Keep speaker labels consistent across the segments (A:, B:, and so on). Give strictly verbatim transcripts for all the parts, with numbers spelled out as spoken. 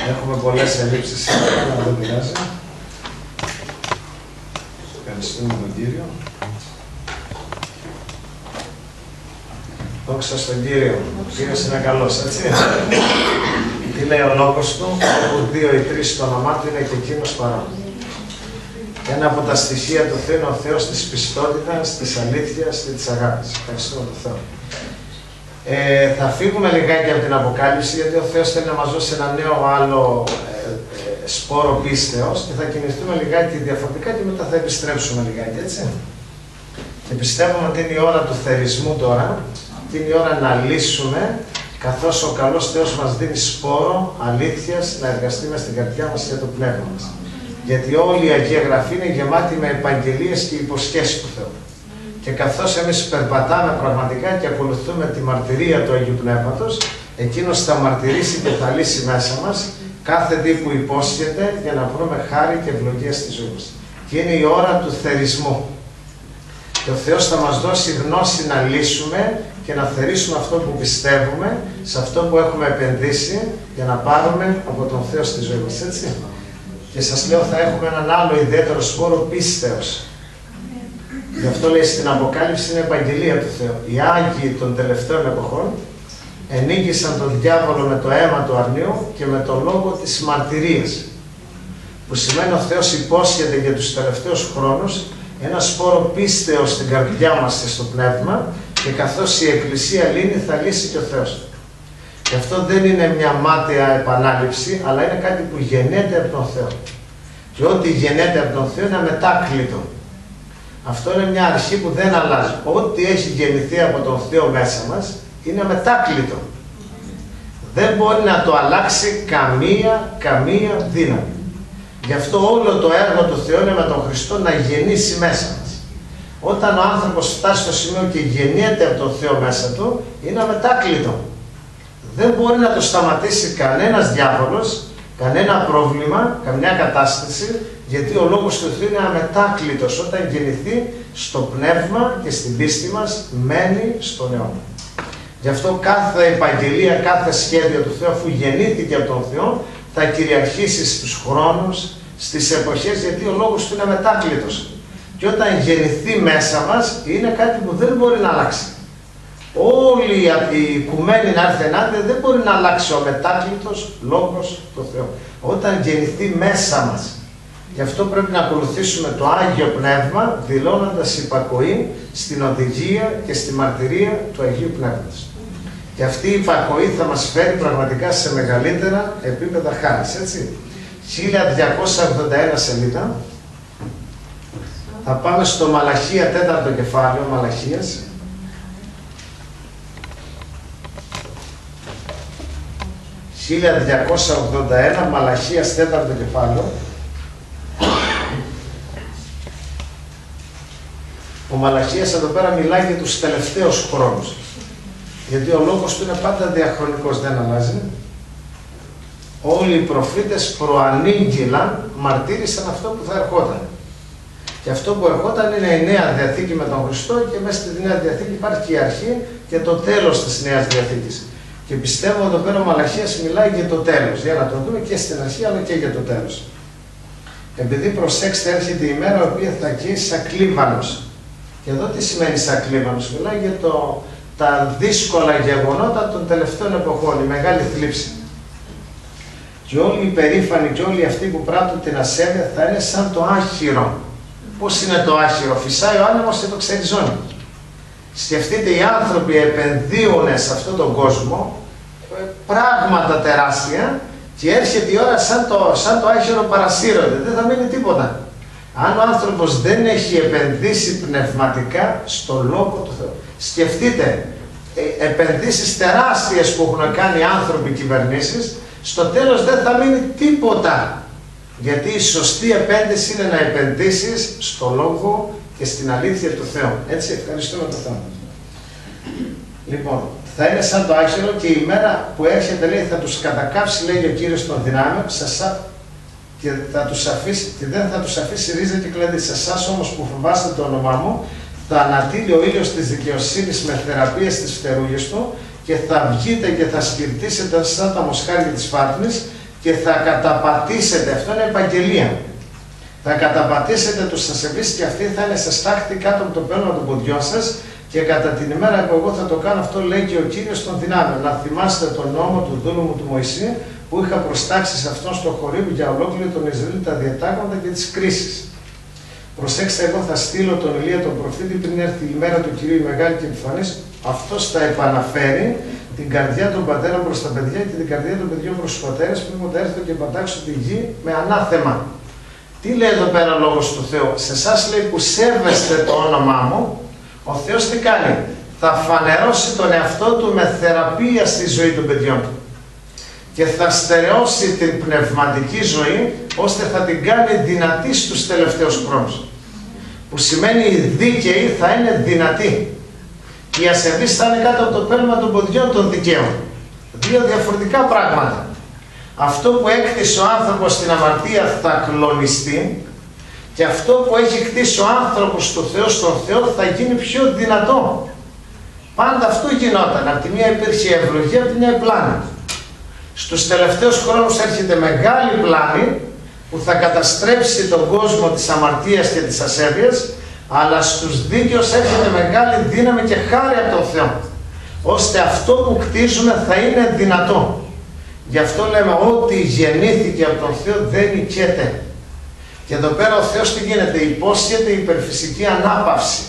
A: Έχουμε πολλές ελλείψεις σήμερα, αλλά δεν πειράζει. Ευχαριστούμε τον Κύριο. Δόξα στον Κύριο. Ο Κύριος είναι καλός, έτσι. Τι λέει ο λόγος του, όπου δύο ή τρεις στο όνομά του είναι και εκείνος παρόν. Ένα από τα στοιχεία του Θεού είναι ο Θεός της πιστότητας, της αλήθειας και της αγάπης. Ευχαριστούμε τον Θεό. Ε, θα φύγουμε λιγάκι από την Αποκάλυψη, γιατί ο Θεός θέλει να μας δώσει ένα νέο άλλο ε, ε, σπόρο πίστεως και θα κινηθούμε λιγάκι διαφορετικά και μετά θα επιστρέψουμε λιγάκι, έτσι. Και πιστεύουμε ότι είναι η ώρα του θερισμού τώρα, ότι είναι η ώρα να λύσουμε, καθώς ο καλός Θεός μας δίνει σπόρο αλήθειας να εργαστεί μες στην καρδιά μας και το πνεύμα μας. Γιατί όλη η Αγία Γραφή είναι γεμάτη με επαγγελίες και υποσχέσεις του Θεού. Και καθώς εμείς περπατάμε πραγματικά και ακολουθούμε τη μαρτυρία του Αγίου Πνεύματος, εκείνος θα μαρτυρήσει και θα λύσει μέσα μας κάθε τι που υπόσχεται για να βρούμε χάρη και ευλογία στη ζωή μας. Και είναι η ώρα του θερισμού. Και ο Θεός θα μας δώσει γνώση να λύσουμε και να θερήσουμε αυτό που πιστεύουμε, σε αυτό που έχουμε επενδύσει, για να πάρουμε από τον Θεό στη ζωή μας, έτσι. Και σας λέω, θα έχουμε έναν άλλο ιδιαίτερο σπόρο πίστεως. Γι' αυτό λέει στην Αποκάλυψη είναι επαγγελία του Θεού. Οι Άγιοι των τελευταίων εποχών ενίκησαν τον διάβολο με το αίμα του αρνίου και με το λόγο της μαρτυρίας. Που σημαίνει ο Θεός υπόσχεται για τους τελευταίους χρόνους ένα σπόρο πίστεως στην καρδιά μας και στο πνεύμα, και καθώς η Εκκλησία λύνει, θα λύσει και ο Θεός. Και αυτό δεν είναι μια μάταια επανάληψη, αλλά είναι κάτι που γεννέται από τον Θεό. Και ό,τι γεννέται από τον Θεό είναι αμετάκλητο. Αυτό είναι μια αρχή που δεν αλλάζει. Ό,τι έχει γεννηθεί από τον Θεό μέσα μας είναι αμετάκλητο. Δεν μπορεί να το αλλάξει καμία, καμία δύναμη. Γι' αυτό όλο το έργο του Θεού είναι με τον Χριστό να γεννήσει μέσα μας. Όταν ο άνθρωπος φτάσει στο σημείο και γεννιέται από τον Θεό μέσα του, είναι αμετάκλητο. Δεν μπορεί να το σταματήσει κανένας διάβολος, κανένα πρόβλημα, καμιά κατάσταση, γιατί ο Λόγος του Θεού είναι αμετάκλητος. Όταν γεννηθεί στο πνεύμα και στην πίστη μας, μένει στον αιώνα. Γι' αυτό κάθε επαγγελία, κάθε σχέδιο του Θεού, αφού γεννήθηκε από τον Θεό, θα κυριαρχήσει στους χρόνους, στις εποχές, γιατί ο Λόγος του είναι αμετάκλητος. Και όταν γεννηθεί μέσα μας, είναι κάτι που δεν μπορεί να αλλάξει. Όλοι οι οικουμένοι να έρθει ενάντια, δεν μπορεί να αλλάξει ο αμετάκλητος Λόγος του Θεού. Όταν γεννηθεί μέσα μας. Γι' αυτό πρέπει να ακολουθήσουμε το Άγιο Πνεύμα, δηλώνοντας υπακοή στην οδηγία και στη μαρτυρία του Αγίου Πνεύματος. Και αυτή η υπακοή θα μας φέρει πραγματικά σε μεγαλύτερα επίπεδα χάρης, έτσι. χίλια διακόσια ογδόντα ένα σελίδα. Θα πάμε στο Μαλαχία, τέταρτο κεφάλαιο, Μαλαχίας. χίλια διακόσια ογδόντα ένα, Μαλαχίας, τέταρτο κεφάλαιο. Ο Μαλαχίας εδώ πέρα μιλάει για τους τελευταίους χρόνους. Γιατί ο λόγος του είναι πάντα διαχρονικός, δεν αλλάζει. Όλοι οι προφήτες προανήγγυλαν, μαρτύρησαν αυτό που θα ερχόταν. Και αυτό που ερχόταν είναι η Νέα Διαθήκη με τον Χριστό, και μέσα στη Νέα Διαθήκη υπάρχει και η αρχή και το τέλος της Νέας Διαθήκης. Και πιστεύω εδώ πέρα ο Μαλαχίας μιλάει για το τέλος. Για να το δούμε και στην αρχή, αλλά και για το τέλος. Επειδή προσέξτε, έρχεται η μέρα η οποία θα γίνει σαν κλίβανος. Και εδώ τι σημαίνει σαν κλίβανος? Μιλάει για το, τα δύσκολα γεγονότα των τελευταίων εποχών, η μεγάλη θλίψη. Και όλοι οι περήφανοι και όλοι αυτοί που πράττουν την ασέβεια θα είναι σαν το άχυρο. Πώς είναι το άχυρο? Φυσάει ο άνεμος και το ξεριζώνει. Σκεφτείτε, οι άνθρωποι επενδύουν σε αυτόν τον κόσμο πράγματα τεράστια και έρχεται η ώρα σαν το, σαν το άχυρο παρασύρονται. Δεν θα μείνει τίποτα. Αν ο άνθρωπος δεν έχει επενδύσει πνευματικά στο Λόγο του Θεού. Σκεφτείτε, ε, επενδύσεις τεράστιες που έχουν κάνει άνθρωποι, κυβερνήσεις, στο τέλος δεν θα μείνει τίποτα. Γιατί η σωστή επένδυση είναι να επενδύσεις στο Λόγο και στην αλήθεια του Θεού. Έτσι, ευχαριστούμε τον Θεό. Λοιπόν, θα είναι σαν το άχυρο, και η μέρα που έρχεται, λέει, θα τους κατακάψει, λέει ο Κύριος των δυνάμεων, και, θα τους αφήσει, και δεν θα τους αφήσει ρίζα και κλαδί. Σε εσάς όμως που φοβάστε το όνομά μου, θα ανατείλει ο ήλιος της δικαιοσύνης με θεραπείες της φτερούγης του, και θα βγείτε και θα σπιρτήσετε σαν τα μοσχάρια της φάτνης, και θα καταπατήσετε, αυτό είναι επαγγελία, θα καταπατήσετε τους ασεβείς και αυτοί θα είναι σε στάχτη κάτω από το πέλμα των ποδιών σας και κατά την ημέρα που εγώ θα το κάνω αυτό, λέει και ο Κύριος των δυνάμεων. Να θυμάστε τον νόμο του δούλου μου του Μωυσή που είχα προστάξει σε αυτόν στο Χορήβ για ολόκληρο τον Ισραήλ τα διατάγματα και τις κρίσεις. Προσέξτε, εγώ θα στείλω τον Ηλία τον προφήτη πριν έρθει η μέρα του Κυρίου μεγάλη και επιφανής. Αυτός θα επαναφέρει την καρδιά των πατέρων προς τα παιδιά και την καρδιά των παιδιών προς τους πατέρες, πριν θα έρθω και πατάξω τη γη με ανάθεμα. Τι λέει εδώ πέρα ο Λόγος του Θεού? Σε εσάς λέει που σέβεστε το όνομά μου, ο Θεός τι κάνει? Θα φανερώσει τον εαυτό του με θεραπεία στη ζωή των παιδιών του. Και θα στερεώσει την πνευματική ζωή, ώστε θα την κάνει δυνατή στους τελευταίους χρόνους. Που σημαίνει οι δίκαιοι θα είναι δυνατοί. Και οι ασεβείς θα είναι κάτω από το πέλμα των ποδιών των δικαίων. Δύο διαφορετικά πράγματα. Αυτό που έκτισε ο άνθρωπος στην αμαρτία θα κλονιστεί και αυτό που έχει κτίσει ο άνθρωπος στο Θεό, στον Θεό θα γίνει πιο δυνατό. Πάντα αυτό γινόταν. Από τη μία υπήρχε ευλογία, από τη μία η πλάνη. Στους τελευταίους χρόνους έρχεται μεγάλη πλάνη που θα καταστρέψει τον κόσμο της αμαρτίας και της ασέβειας, αλλά στους δίκαιους έρχεται μεγάλη δύναμη και χάρη από τον Θεό, ώστε αυτό που κτίζουμε θα είναι δυνατό. Γι' αυτό λέμε ότι γεννήθηκε από τον Θεό δεν νικέται. Και εδώ πέρα ο Θεός τι γίνεται? Υπόσχεται υπερφυσική ανάπαυση.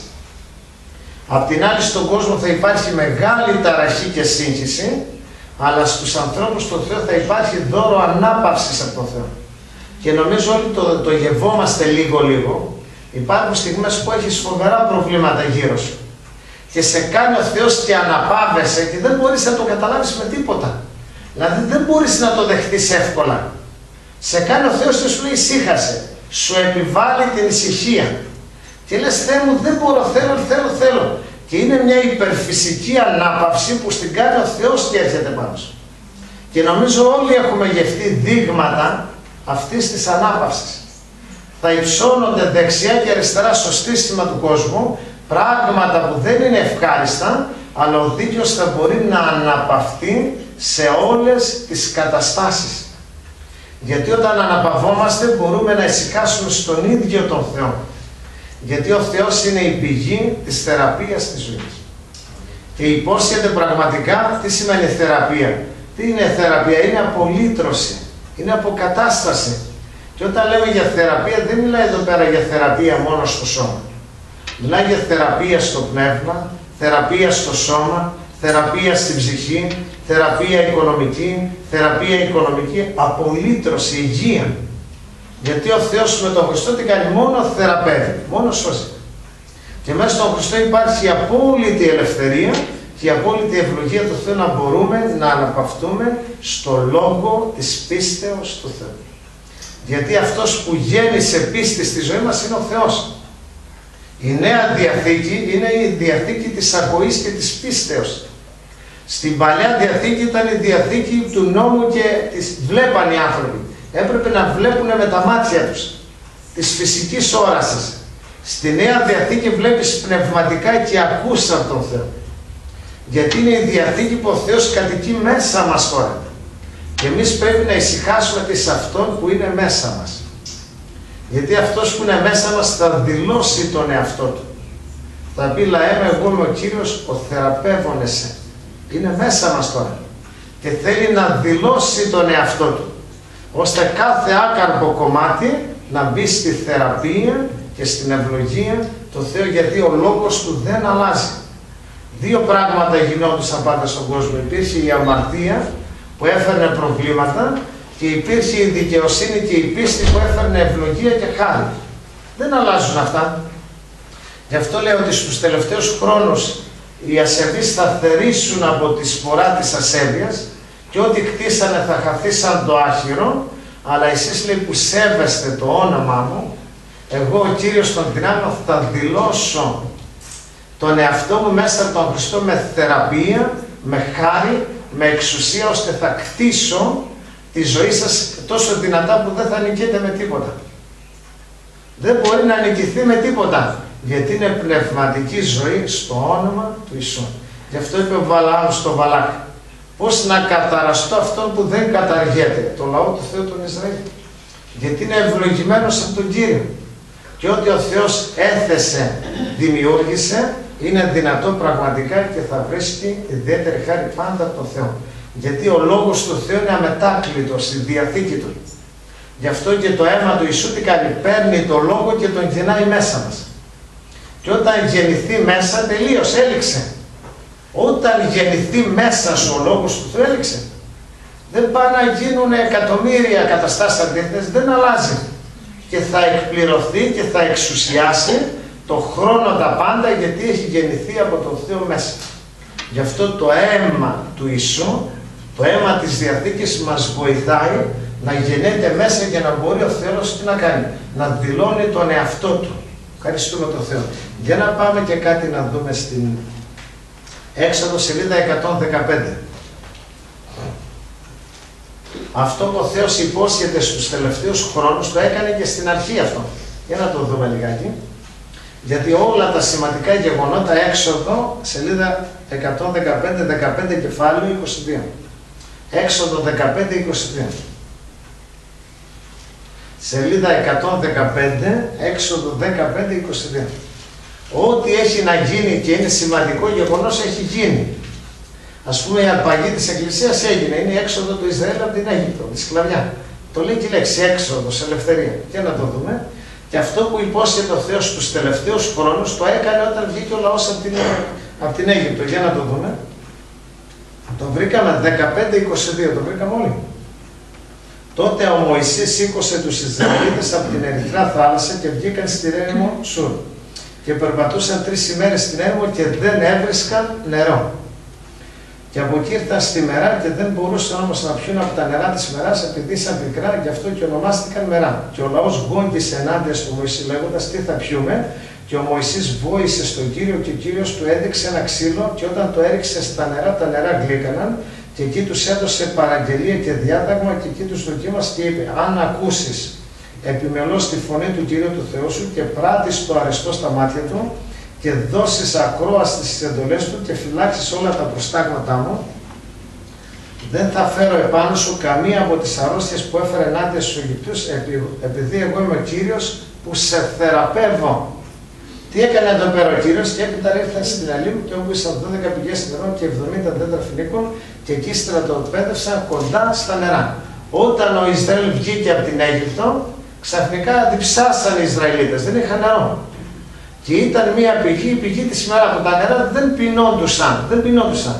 A: Απ' την άλλη στον κόσμο θα υπάρχει μεγάλη ταραχή και σύγχυση, αλλά στους ανθρώπους του Θεού θα υπάρχει δώρο ανάπαυσης από τον Θεό. Και νομίζω όλοι το, το γευόμαστε λίγο-λίγο. Υπάρχουν στιγμές που έχεις φοβερά προβλήματα γύρω σου. Και σε κάνει ο Θεός και αναπαύεσαι και δεν μπορείς να το καταλάβεις με τίποτα. Δηλαδή δεν μπορείς να το δεχτείς εύκολα. Σε κάνει ο Θεός και σου λέει ησύχασε. Σου επιβάλλει την ησυχία. Και λες Θεέ μου δεν μπορώ, θέλω, θέλω, θέλω. Και είναι μια υπερφυσική ανάπαυση που στην κάνει ο Θεός και έρχεται πάνω σου. Και νομίζω όλοι έχουμε γευτεί δείγματα αυτής της ανάπαυσης. Θα υψώνονται δεξιά και αριστερά στο στήσιμα του κόσμου πράγματα που δεν είναι ευχάριστα, αλλά ο δίκαιος θα μπορεί να αναπαυτεί σε όλες τις καταστάσεις. Γιατί όταν αναπαυόμαστε μπορούμε να ησυχάσουμε στον ίδιο τον Θεό. Γιατί ο Θεός είναι η πηγή της θεραπείας της ζωής. Και υπόσχεται πραγματικά τι σημαίνει θεραπεία. Τι είναι θεραπεία? Είναι απολύτρωση, είναι αποκατάσταση. Και όταν λέμε για θεραπεία δεν μιλάει εδώ πέρα για θεραπεία μόνο στο σώμα. Μιλάει για θεραπεία στο πνεύμα, θεραπεία στο σώμα, θεραπεία στην ψυχή, θεραπεία οικονομική, θεραπεία οικονομική, απολύτρωση, υγεία. Γιατί ο Θεός με τον Χριστό τι κάνει? Μόνο θεραπεύει, μόνο σώζει. Και μέσα στον Χριστό υπάρχει η απόλυτη ελευθερία και η απόλυτη ευλογία του Θεού να μπορούμε να αναπαυτούμε στο λόγο της πίστεως του Θεού. Γιατί αυτός που γέννησε πίστη στη ζωή μας είναι ο Θεός. Η Νέα Διαθήκη είναι η Διαθήκη της ακοής και της πίστεως. Στην Παλαιά Διαθήκη ήταν η Διαθήκη του νόμου και τις βλέπαν οι άνθρωποι. Έπρεπε να βλέπουν με τα μάτια τους, της φυσικής όρασης. Στη Νέα Διαθήκη βλέπεις πνευματικά και ακούς από τον Θεό. Γιατί είναι η Διαθήκη που ο Θεός κατοικεί μέσα μας τώρα. Και εμείς πρέπει να ησυχάσουμε και σε Αυτόν που είναι μέσα μας. Γιατί αυτός που είναι μέσα μας θα δηλώσει τον εαυτό του. Θα πει λαέ μου, εγώ είμαι ο Κύριος, ο θεραπεύων εσέ. Είναι μέσα μας τώρα. Και θέλει να δηλώσει τον εαυτό του. Ώστε κάθε άκαρπο κομμάτι να μπει στη θεραπεία και στην ευλογία του Θεού, γιατί ο λόγος του δεν αλλάζει. Δύο πράγματα γινόντουσαν πάντα στον κόσμο. Υπήρχε η αμαρτία που έφερνε προβλήματα και υπήρχε η δικαιοσύνη και η πίστη που έφερνε ευλογία και χάρη. Δεν αλλάζουν αυτά. Γι' αυτό λέω ότι στους τελευταίους χρόνους οι ασεβείς θα θερήσουν από τη σπορά της ασέβειας και ό,τι κτίσανε θα χαθεί σαν το άχυρο, αλλά εσείς λέει που σέβεστε το όνομά μου, εγώ ο Κύριος των δυνάμεων θα δηλώσω τον εαυτό μου μέσα από τον Χριστό με θεραπεία, με χάρη, με εξουσία, ώστε θα κτίσω τη ζωή σας τόσο δυνατά που δεν θα νικείτε με τίποτα. Δεν μπορεί να νικηθεί με τίποτα, γιατί είναι πνευματική ζωή στο όνομα του Ιησού. Γι' αυτό είπε ο Βαλάμ στο Βαλάκ, Πώς να καταραστώ αυτόν που δεν καταργέται, το λαό του Θεού τον Ισραήλ. Γιατί είναι ευλογημένος από τον Κύριο. Και ό,τι ο Θεός έθεσε, δημιούργησε, είναι δυνατό πραγματικά και θα βρίσκει ιδιαίτερη χάρη πάντα από τον Θεό. Γιατί ο λόγος του Θεού είναι αμετάκλητος στη Διαθήκη Του. Γι' αυτό και το αίμα του Ιησού τι κάνει, παίρνει το λόγο και τον γεννάει μέσα μας. Και όταν γεννηθεί μέσα, τελείως, έληξε. Όταν γεννηθεί μέσα σου ο λόγος του Θεού, έληξε. Δεν πάνε να γίνουν εκατομμύρια καταστάσεις αντίθετες, δεν αλλάζει. Και θα εκπληρωθεί και θα εξουσιάσει το χρόνο τα πάντα, γιατί έχει γεννηθεί από τον Θεό μέσα. Γι' αυτό το αίμα του Ιησού, το αίμα της Διαθήκης μας βοηθάει να γεννέται μέσα για να μπορεί ο Θεός τι να κάνει, να δηλώνει τον εαυτό Του. Ευχαριστούμε τον Θεό. Για να πάμε και κάτι να δούμε στην Έξοδο σελίδα εκατόν δεκαπέντε. Αυτό που ο Θεός υπόσχεται στους τελευταίους χρόνους το έκανε και στην αρχή αυτό. Για να το δούμε λιγάκι. Γιατί όλα τα σημαντικά γεγονότα, Έξοδο σελίδα εκατόν δεκαπέντε, δεκαπέντε κεφάλαιο είκοσι δύο. Έξοδο δεκαπέντε είκοσι δύο. Σελίδα εκατόν δεκαπέντε, Έξοδο δεκαπέντε είκοσι δύο. Ό,τι έχει να γίνει και είναι σημαντικό γεγονός έχει γίνει. Ας πούμε η αρπαγή της Εκκλησίας έγινε, είναι η έξοδο του Ισραήλ από την Αίγυπτο, τη σκλαβιά. Το λέει και η λέξη έξοδος, ελευθερία. Και να το δούμε. Και αυτό που υπόσχεται ο Θεός στους τελευταίους χρόνους το έκανε όταν βγήκε ο λαός από την, από την Αίγυπτο. Για να το δούμε. Το βρήκαμε δεκαπέντε είκοσι δύο, το βρήκαμε όλοι. Τότε ο Μωυσής σήκωσε τους Ισραηλίτες από την Ερυθρά θάλασσα και βγήκαν στη έρημο Σουρ. Και περπατούσαν τρεις ημέρες στην έρημο και δεν έβρισκαν νερό. Και από εκεί ήρθαν στη μερά και δεν μπορούσαν όμως να πιούν από τα νερά της μεράς επειδή ήσαν πικρά, γι' αυτό και ονομάστηκαν μερά. Και ο λαός γόγγισε ενάντια στο Μωυσή λέγοντας τι θα πιούμε. Και ο Μωυσής βόησε στον Κύριο και ο Κύριος του έδειξε ένα ξύλο και όταν το έριξε στα νερά, τα νερά γλύκαναν και εκεί τους έδωσε παραγγελία και διάταγμα και εκεί τους δοκίμασε και είπε αν ακούσεις επιμελώς τη φωνή του Κύριου του Θεού σου και πράττεις το αρεστό στα μάτια του και δώσεις ακρόαση στις εντολές του και φυλάξεις όλα τα προστάγματά μου, δεν θα φέρω επάνω σου καμία από τις αρρώστιες που έφερε ενάντια στους Αιγυπτούς, επειδή εγώ είμαι ο Κύριος που σε θεραπεύω. Τι έκανε εδώ πέρα ο Κύριος? Και έπειτα ήρθαν στην Αλήμ και όπου ήσαν δώδεκα πηγές νερών και εβδομήντα δέντρα φοινίκων και εκεί στρατοπέδευσαν κοντά στα νερά. Όταν ο Ισραήλ βγήκε από την Αίγυπτο, ξαφνικά διψάσαν οι Ισραηλίτες, δεν είχαν νερό. Και ήταν μια πηγή, η πηγή της ημέρα που τα νερά δεν πεινόντουσαν, δεν πεινόντουσαν.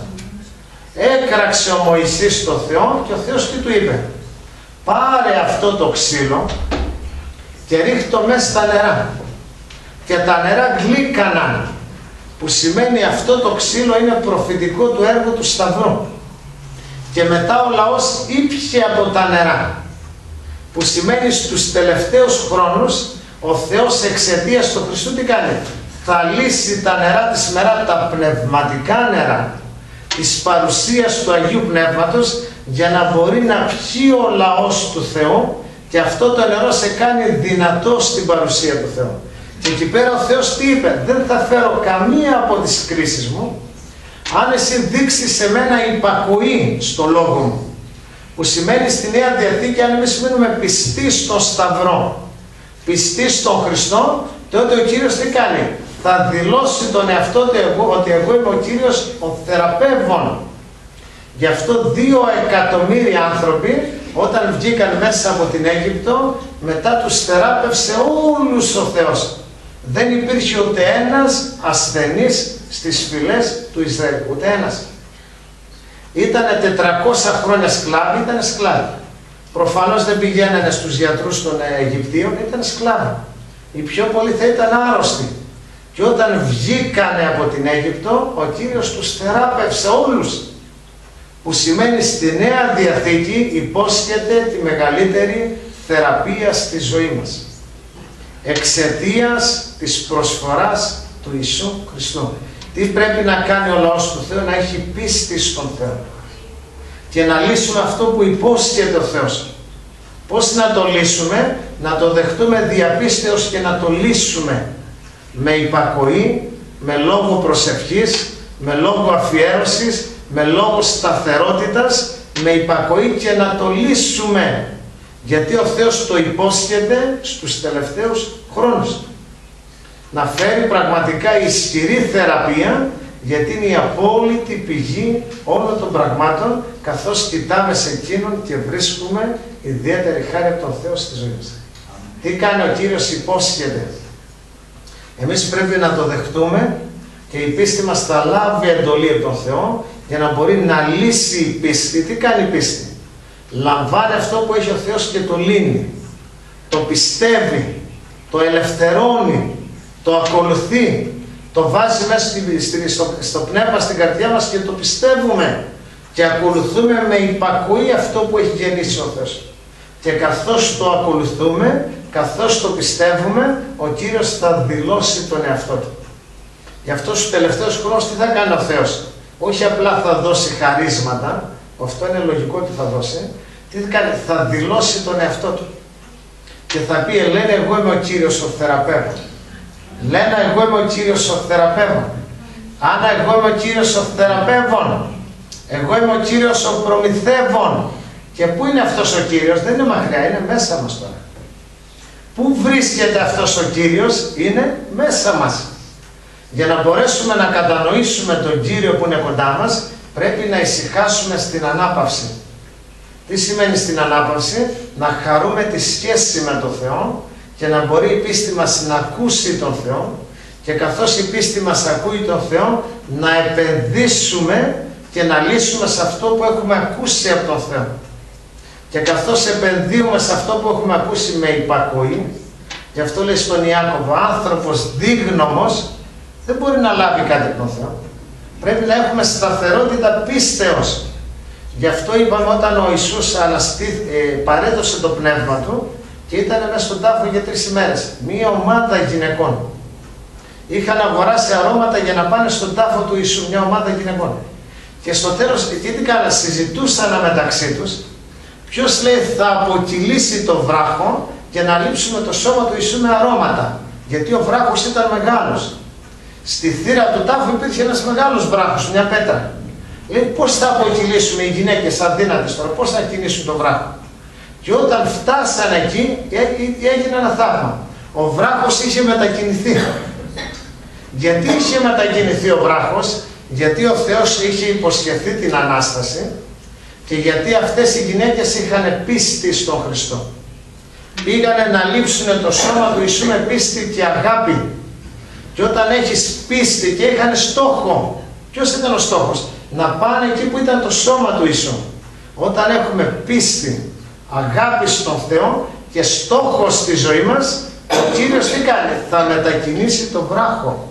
A: Έκραξε ο Μωυσής στο Θεό και ο Θεός τι του είπε? Πάρε αυτό το ξύλο και ρίχτω μέσα στα νερά. Και τα νερά γλύκαναν, που σημαίνει αυτό το ξύλο είναι προφητικό του έργου του Σταυρού. Και μετά ο λαός ήπιε από τα νερά, που σημαίνει στους τελευταίους χρόνους ο Θεός εξαιτίας του Χριστού τι κάνει? Θα λύσει τα νερά της μέρα, τα πνευματικά νερά της παρουσίας του Αγίου Πνεύματος, για να μπορεί να πιει ο λαός του Θεού και αυτό το νερό σε κάνει δυνατό στην παρουσία του Θεού. Και εκεί πέρα ο Θεός τι είπε? Δεν θα φέρω καμία από τις κρίσεις μου αν εσύ δείξεις σε μένα υπακοή στο λόγο μου, που σημαίνει στη Νέα Διαθήκη αν εμείς μείνουμε πιστοί στον Σταυρό, πιστοί στον Χριστό, τότε ο Κύριος τι κάνει? Θα δηλώσει τον εαυτό του εγώ, ότι εγώ είμαι ο Κύριος ο θεραπεύων. Γι' αυτό δύο εκατομμύρια άνθρωποι όταν βγήκαν μέσα από την Αίγυπτο, μετά τους θεράπευσε όλους ο Θεός. Δεν υπήρχε ούτε ένας ασθενής στις φυλές του Ισραήλ, ούτε ένας. Ήτανε τετρακόσια χρόνια σκλάβοι, ήταν σκλάβοι. Προφανώς δεν πηγαίνανε στους γιατρούς των Αιγυπτίων, ήταν σκλάβοι. Οι πιο πολλοί θα ήταν άρρωστοι. Και όταν βγήκανε από την Αίγυπτο, ο Κύριος τους θεράπευσε όλους. Που σημαίνει στη Νέα Διαθήκη υπόσχεται τη μεγαλύτερη θεραπεία στη ζωή μας. Εξαιτίας της προσφοράς του Ιησού Χριστού. Τι πρέπει να κάνει ο λαός του Θεού? Να έχει πίστη στον Θεό. Και να λύσουμε αυτό που υπόσχεται ο Θεός. Πώς να το λύσουμε? Να το δεχτούμε διαπίστεως και να το λύσουμε με υπακοή, με λόγο προσευχής, με λόγο αφιέρωσης, με λόγους σταθερότητας, με υπακοή και να το λύσουμε. Γιατί ο Θεός το υπόσχεται στους τελευταίους χρόνους. Να φέρει πραγματικά ισχυρή θεραπεία, γιατί είναι η απόλυτη πηγή όλων των πραγμάτων, καθώς κοιτάμε σε Εκείνον και βρίσκουμε ιδιαίτερη χάρη από τον Θεό στη ζωή μας. Τι κάνει ο Κύριος? Υπόσχεται. Εμείς πρέπει να το δεχτούμε και η πίστη μας θα λάβει εντολή από τον Θεό για να μπορεί να λύσει η πίστη. Τι κάνει η πίστη? Λαμβάνει αυτό που έχει ο Θεός και το λύνει. Το πιστεύει, το ελευθερώνει, το ακολουθεί, το βάζει μέσα στη, στο, στο πνεύμα, στην καρδιά μας και το πιστεύουμε και ακολουθούμε με υπακοή αυτό που έχει γεννήσει ο Θεός. Και καθώς το ακολουθούμε, καθώς το πιστεύουμε, ο Κύριος θα δηλώσει τον εαυτό του. Γι' αυτό στους τελευταίους χρόνους τι θα κάνει ο Θεός? Όχι απλά θα δώσει χαρίσματα, αυτό είναι λογικό ότι θα δώσει, τι θα κάνει? Θα δηλώσει τον εαυτό του. Και θα πει, Ελένη, εγώ είμαι ο Κύριος ο θεραπεύων. Λένα, εγώ είμαι ο Κύριος ο θεραπεύων. Άννα, εγώ είμαι ο Κύριος ο θεραπεύων. Εγώ είμαι ο Κύριος ο προμηθεύων. Και πού είναι αυτός ο Κύριος? Δεν είναι μακριά, είναι μέσα μας τώρα. Πού βρίσκεται αυτός ο Κύριος? Είναι μέσα μας. Για να μπορέσουμε να κατανοήσουμε τον Κύριο που είναι κοντά μας, πρέπει να ησυχάσουμε στην ανάπαυση. Τι σημαίνει στην ανάπαυση? Να χαρούμε τη σχέση με τον Θεό και να μπορεί η πίστη μας να ακούσει τον Θεό, και καθώς η πίστη μας ακούει τον Θεό, να επενδύσουμε και να λύσουμε σε αυτό που έχουμε ακούσει από τον Θεό. Και καθώς επενδύουμε σε αυτό που έχουμε ακούσει με υπακοή, γι' αυτό λέει στον Ιάκωβο, άνθρωπος δίγνωμος δεν μπορεί να λάβει κάτι από τον Θεό. Πρέπει να έχουμε σταθερότητα πίστεως. Γι' αυτό είπαμε, όταν ο Ιησούς αναστή, ε, παρέδωσε το πνεύμα του και ήταν μέσα στον τάφο για τρεις ημέρες, μία ομάδα γυναικών είχαν αγοράσει αρώματα για να πάνε στον τάφο του Ιησού, μια ομάδα γυναικών. Και στο τέλος, εκεί τι κάνανε? Συζητούσαν μεταξύ τους ποιος, λέει, θα αποκυλήσει το βράχο και να λείψουμε το σώμα του Ιησού με αρώματα. Γιατί ο βράχος ήταν μεγάλος. Στη θύρα του τάφου υπήρχε ένας μεγάλος βράχος, μια πέτρα. Λέει, πώς θα αποκυλήσουμε οι γυναίκες αδύνατες τώρα, πώς θα κινήσουν το βράχο? Και όταν φτάσαν εκεί, έγινε ένα θαύμα. Ο βράχος είχε μετακινηθεί. Γιατί είχε μετακινηθεί ο βράχος? Γιατί ο Θεός είχε υποσχεθεί την Ανάσταση και γιατί αυτές οι γυναίκες είχαν πίστη στον Χριστό. Πήγανε να λείψουν το σώμα του Ιησού με πίστη και αγάπη. Και όταν έχεις πίστη, και είχαν στόχο. Ποιος ήταν ο στόχος? Να πάνε εκεί που ήταν το σώμα του Ιησού. Όταν έχουμε πίστη, αγάπη στον Θεό και στόχο στη ζωή μας, ο Κύριος τι κάνει? Θα μετακινήσει το βράχο.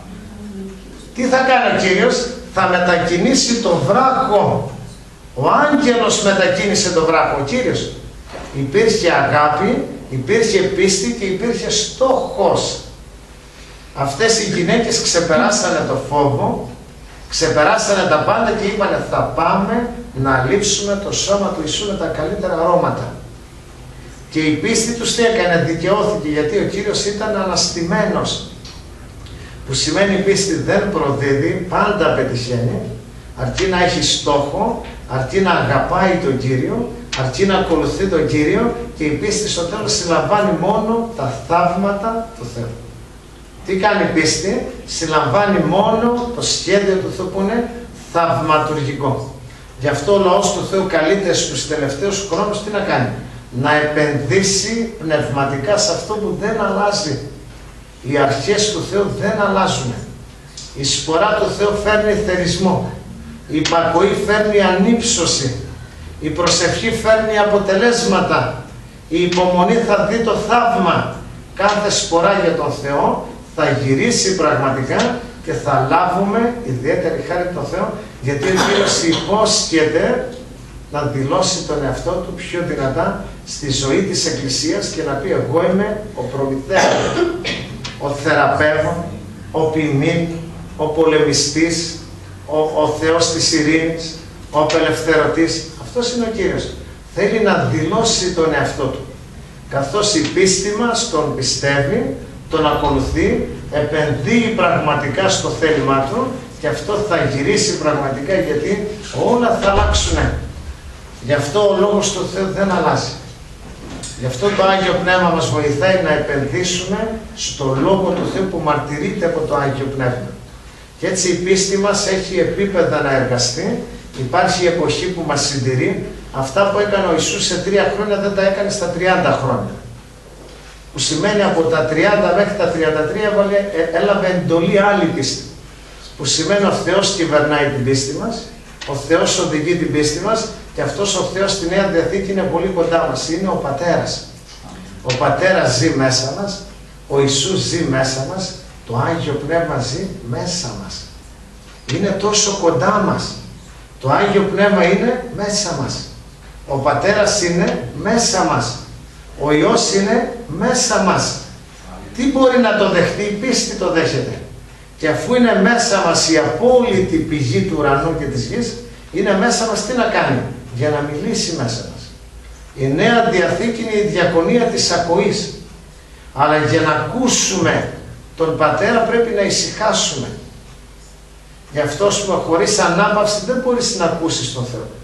A: Τι θα κάνει ο Κύριος? Θα μετακινήσει το βράχο. Ο άγγελος μετακίνησε το βράχο. Ο Κύριος. Υπήρχε αγάπη, υπήρχε πίστη και υπήρχε στόχος. Αυτές οι γυναίκες ξεπεράσανε το φόβο, ξεπεράσανε τα πάντα και είπανε, θα πάμε να λείψουμε το σώμα του Ιησού με τα καλύτερα αρώματα. Και η πίστη τους τι έκανε? Δικαιώθηκε, γιατί ο Κύριος ήταν αναστημένος. Που σημαίνει η πίστη δεν προδίδει, πάντα πετυχαίνει, αρκεί να έχει στόχο, αρκεί να αγαπάει τον Κύριο, αρκεί να ακολουθεί τον Κύριο, και η πίστη στο τέλος συλλαμβάνει μόνο τα θαύματα του Θεού. Τι κάνει η πίστη? Συλλαμβάνει μόνο το σχέδιο του Θεού που είναι θαυματουργικό. Γι' αυτό ο λαός του Θεού καλείται στους τελευταίους χρόνους τι να κάνει? Να επενδύσει πνευματικά σε αυτό που δεν αλλάζει. Οι αρχές του Θεού δεν αλλάζουν. Η σπορά του Θεού φέρνει θερισμό. Η υπακοή φέρνει ανύψωση. Η προσευχή φέρνει αποτελέσματα. Η υπομονή θα δει το θαύμα. Κάθε σπορά για τον Θεό θα γυρίσει πραγματικά και θα λάβουμε ιδιαίτερη χάρη από τον Θεό, γιατί ο Κύριος υπόσχεται να δηλώσει τον εαυτό του πιο δυνατά στη ζωή της Εκκλησίας και να πει, εγώ είμαι ο προμηθέας, ο θεραπεύων, ο ποιμήν, ο πολεμιστής, ο, ο Θεός της ειρήνης, ο απελευθερωτής. Αυτός είναι ο Κύριος. Θέλει να δηλώσει τον εαυτό του. Καθώς η πίστη μας τον πιστεύει, τον ακολουθεί, επενδύει πραγματικά στο θέλημά του και αυτό θα γυρίσει πραγματικά, γιατί όλα θα αλλάξουν. Γι' αυτό ο Λόγος του Θεού δεν αλλάζει. Γι' αυτό το Άγιο Πνεύμα μας βοηθάει να επενδύσουμε στο Λόγο του Θεού που μαρτυρείται από το Άγιο Πνεύμα. Και έτσι η πίστη μας έχει επίπεδα να εργαστεί. Υπάρχει η εποχή που μας συντηρεί. Αυτά που έκανε ο Ιησούς σε τρία χρόνια δεν τα έκανε στα τριάντα χρόνια. Που σημαίνει από τα τριάντα μέχρι τα τριάντα τρία έλαβε εντολή άλλη πίστη. Που σημαίνει ο Θεός κυβερνάει την πίστη μας, ο Θεός οδηγεί την πίστη μας, και αυτός ο Θεός στη Νέα Διαθήκη είναι πολύ κοντά μας. Είναι ο Πατέρας. Ο Πατέρας ζει μέσα μας, ο Ιησούς ζει μέσα μας, το Άγιο Πνεύμα ζει μέσα μας. Είναι τόσο κοντά μας. Το Άγιο Πνεύμα είναι μέσα μας. Ο Πατέρας είναι μέσα μας. Ο Υιός είναι μέσα μας. Τι μπορεί να το δεχτεί? Η πίστη το δέχεται. Και αφού είναι μέσα μας η απόλυτη πηγή του ουρανού και της γης, είναι μέσα μας τι να κάνει? Για να μιλήσει μέσα μας. Η Νέα Διαθήκη είναι η διακονία της ακοής. Αλλά για να ακούσουμε τον Πατέρα πρέπει να ησυχάσουμε. Γι' αυτό που χωρίς ανάπαυση δεν μπορείς να ακούσεις τον Θεό.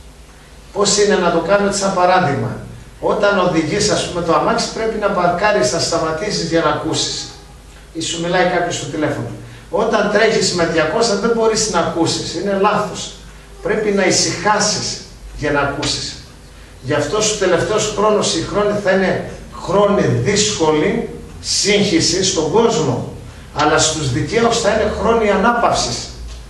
A: Πώς είναι, να το κάνουμε σαν παράδειγμα? Όταν οδηγείς, ας πούμε, το αμάξι, πρέπει να παρκάρεις, να σταματήσεις για να ακούσεις. Ή σου μιλάει κάποιος στο τηλέφωνο. Όταν τρέχεις με διακόσια δεν μπορείς να ακούσεις. Είναι λάθος. Πρέπει να ησυχάσεις για να ακούσεις. Γι' αυτό στους τελευταίους χρόνους οι χρόνοι θα είναι χρόνοι δύσκολοι, σύγχυση στον κόσμο. Αλλά στους δικαίους θα είναι χρόνοι ανάπαυσης.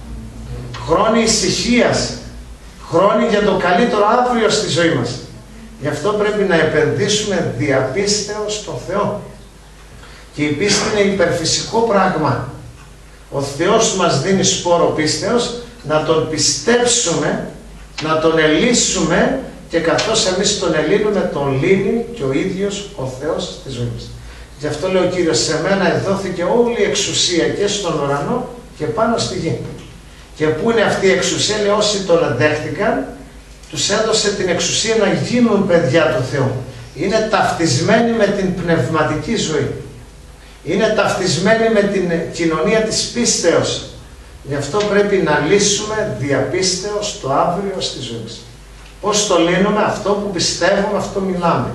A: Χρόνοι ησυχίας. Χρόνοι για το καλύτερο αύριο στη ζωή μας. Γι' αυτό πρέπει να επενδύσουμε διαπίστεως στον Θεό. Και η πίστη είναι υπερφυσικό πράγμα. Ο Θεός μας δίνει σπόρο πίστεως να τον πιστέψουμε, να τον ελύσουμε, και καθώς εμείς τον ελύνουμε, τον λύνει και ο ίδιος ο Θεός στη ζωή μας. Γι' αυτό λέει ο Κύριος, σε μένα εδόθηκε όλη η εξουσία και στον ουρανό και πάνω στη γη. Και πού είναι αυτή η εξουσία? Λέει, όσοι τον δέχτηκαν, τους έδωσε την εξουσία να γίνουν παιδιά του Θεού. Είναι ταυτισμένοι με την πνευματική ζωή. Είναι ταυτισμένοι με την κοινωνία της πίστεως. Γι' αυτό πρέπει να λύσουμε διαπίστεως το αύριο στη ζωή μας. Πώς το λύνουμε? Αυτό που πιστεύουμε, αυτό μιλάμε.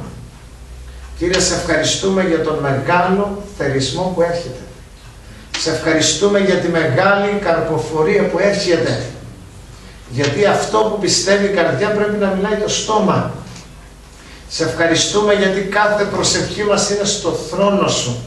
A: Κύριε, σε ευχαριστούμε για τον μεγάλο θερισμό που έρχεται. Σε ευχαριστούμε για τη μεγάλη καρποφορία που έρχεται. Γιατί αυτό που πιστεύει η καρδιά πρέπει να μιλάει το στόμα. Σε ευχαριστούμε γιατί κάθε προσευχή μας είναι στο θρόνο σου.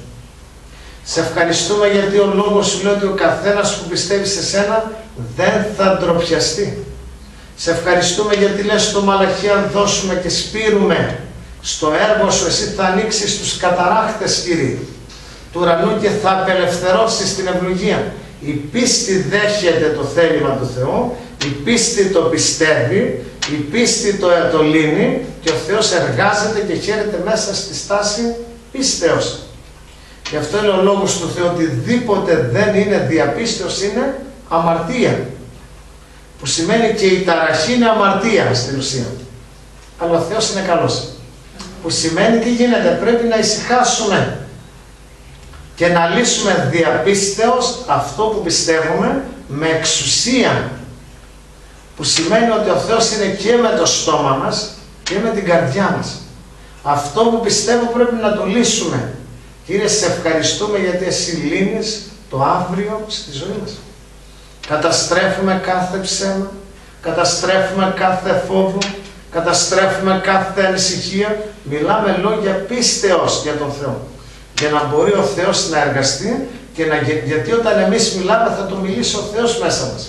A: Σε ευχαριστούμε γιατί ο λόγος σου λέει ότι ο καθένας που πιστεύει σε σένα δεν θα ντροπιαστεί. Σε ευχαριστούμε γιατί λες στο Μαλαχία, αν δώσουμε και σπείρουμε στο έργο σου, εσύ θα ανοίξεις τους καταράχτες, Κύριε, του ουρανού και θα απελευθερώσεις την ευλογία. Η πίστη δέχεται το θέλημα του Θεού, η πίστη το πιστεύει, η πίστη το ετολύνει και ο Θεός εργάζεται και χαίρεται μέσα στη στάση πίστεως. Γι' αυτό είναι ο λόγος του Θεού, οτιδήποτε δεν είναι διαπίστεως είναι αμαρτία. Που σημαίνει και η ταραχή είναι αμαρτία στην ουσία. Αλλά ο Θεός είναι καλός. Που σημαίνει τι γίνεται? Πρέπει να ησυχάσουμε και να λύσουμε διαπίστεως αυτό που πιστεύουμε με εξουσία. Που σημαίνει ότι ο Θεός είναι και με το στόμα μας και με την καρδιά μας. Αυτό που πιστεύω πρέπει να το λύσουμε. Κύριε, σε ευχαριστούμε γιατί εσύ λύνεις το αύριο στη ζωή μας. Καταστρέφουμε κάθε ψέμα, καταστρέφουμε κάθε φόβο, καταστρέφουμε κάθε ανησυχία. Μιλάμε λόγια πίστεως για τον Θεό. Για να μπορεί ο Θεός να εργαστεί, και να, γιατί όταν εμείς μιλάμε θα το μιλήσει ο Θεός μέσα μας.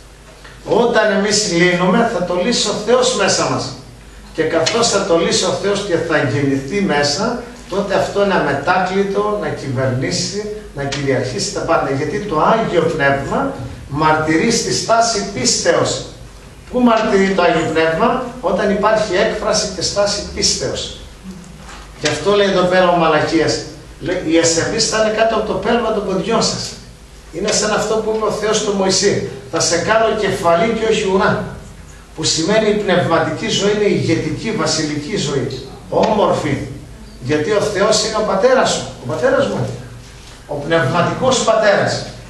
A: Όταν εμείς λύνουμε θα το λύσει ο Θεός μέσα μας. Και καθώς θα το λύσει ο Θεός και θα γεννηθεί μέσα, τότε αυτό είναι αμετάκλητο να κυβερνήσει, να κυριαρχήσει τα πάντα. Γιατί το Άγιο Πνεύμα μαρτυρεί στη στάση πίστεως. Πού μαρτυρεί το Άγιο Πνεύμα? Όταν υπάρχει έκφραση και στάση πίστεως. Γι' αυτό λέει εδώ πέρα ο Μαλαχίας, λέει, οι εσεβείς θα είναι κάτω από το πέλμα των ποδιών σας. Είναι σαν αυτό που είπε ο Θεός στο Μωυσή, θα σε κάνω κεφαλή και όχι ουρά. Που σημαίνει η πνευματική ζωή είναι η ηγετική, βασιλική ζωή. Όμορφη. Γιατί ο Θεός είναι ο πατέρας σου. Ο πατέρας μου. Ο πνευματικός πατέρας. Και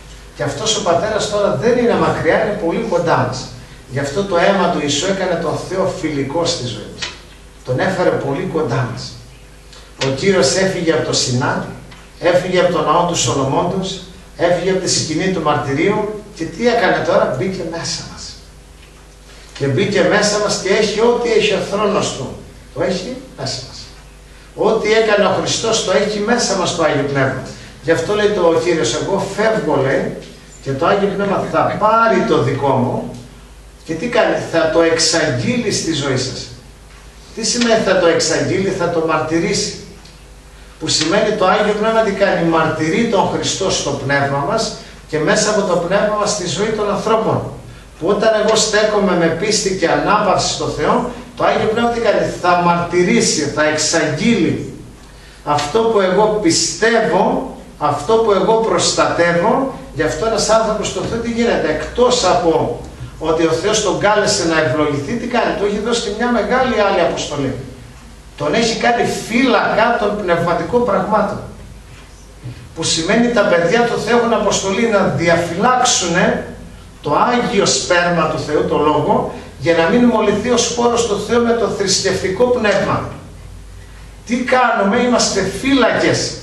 A: Και αυτός ο πατέρας τώρα δεν είναι μακριά, είναι πολύ κοντά μας. Γι' αυτό το αίμα του Ιησού έκανε τον Θεό φιλικό στη ζωή μας. Τον έφερε πολύ κοντά μας. Ο Κύριος έφυγε από το Σινά, έφυγε από τον ναό του Σολομώντος, έφυγε από τη σκηνή του μαρτυρίου και τι έκανε τώρα? Μπήκε μέσα μας. Και μπήκε μέσα μας και έχει ό,τι έχει ο θρόνος του. Το έχει μέσα μας. Ό,τι έκανε ο Χριστός το έχει μέσα μας το Άγιο Πνεύμα. Γι' αυτό λέει το ο Κύριος, εγώ φεύγω, λέει, και το Άγιο Πνεύμα θα πάρει το δικό μου και τι κάνει? Θα το εξαγγείλει στη ζωή σας. Τι σημαίνει θα το εξαγγείλει? Θα το μαρτυρήσει. Που σημαίνει το Άγιο Πνεύμα τι κάνει? Μαρτυρεί τον Χριστό στο πνεύμα μας και μέσα από το πνεύμα μας στη ζωή των ανθρώπων. Που όταν εγώ στέκομαι με πίστη και ανάπαυση στο Θεό, το Άγιο Πνεύμα τι κάνει? Θα μαρτυρήσει, θα εξαγγείλει αυτό που εγώ πιστεύω, αυτό που εγώ προστατεύω. Γι' αυτό ένας άνθρωπος στο Θεό τι γίνεται? Εκτός από ότι ο Θεός τον κάλεσε να ευλογηθεί, τι κάνει? Του έχει δώσει και μια μεγάλη άλλη αποστολή. Τον έχει κάνει φύλακα των πνευματικών πραγμάτων. Που σημαίνει τα παιδιά του Θεού έχουν αποστολή να διαφυλάξουν το Άγιο σπέρμα του Θεού, το Λόγο, για να μην μολυθεί ο σπόρος του Θεού με το θρησκευτικό πνεύμα. Τι κάνουμε? Είμαστε φύλακες.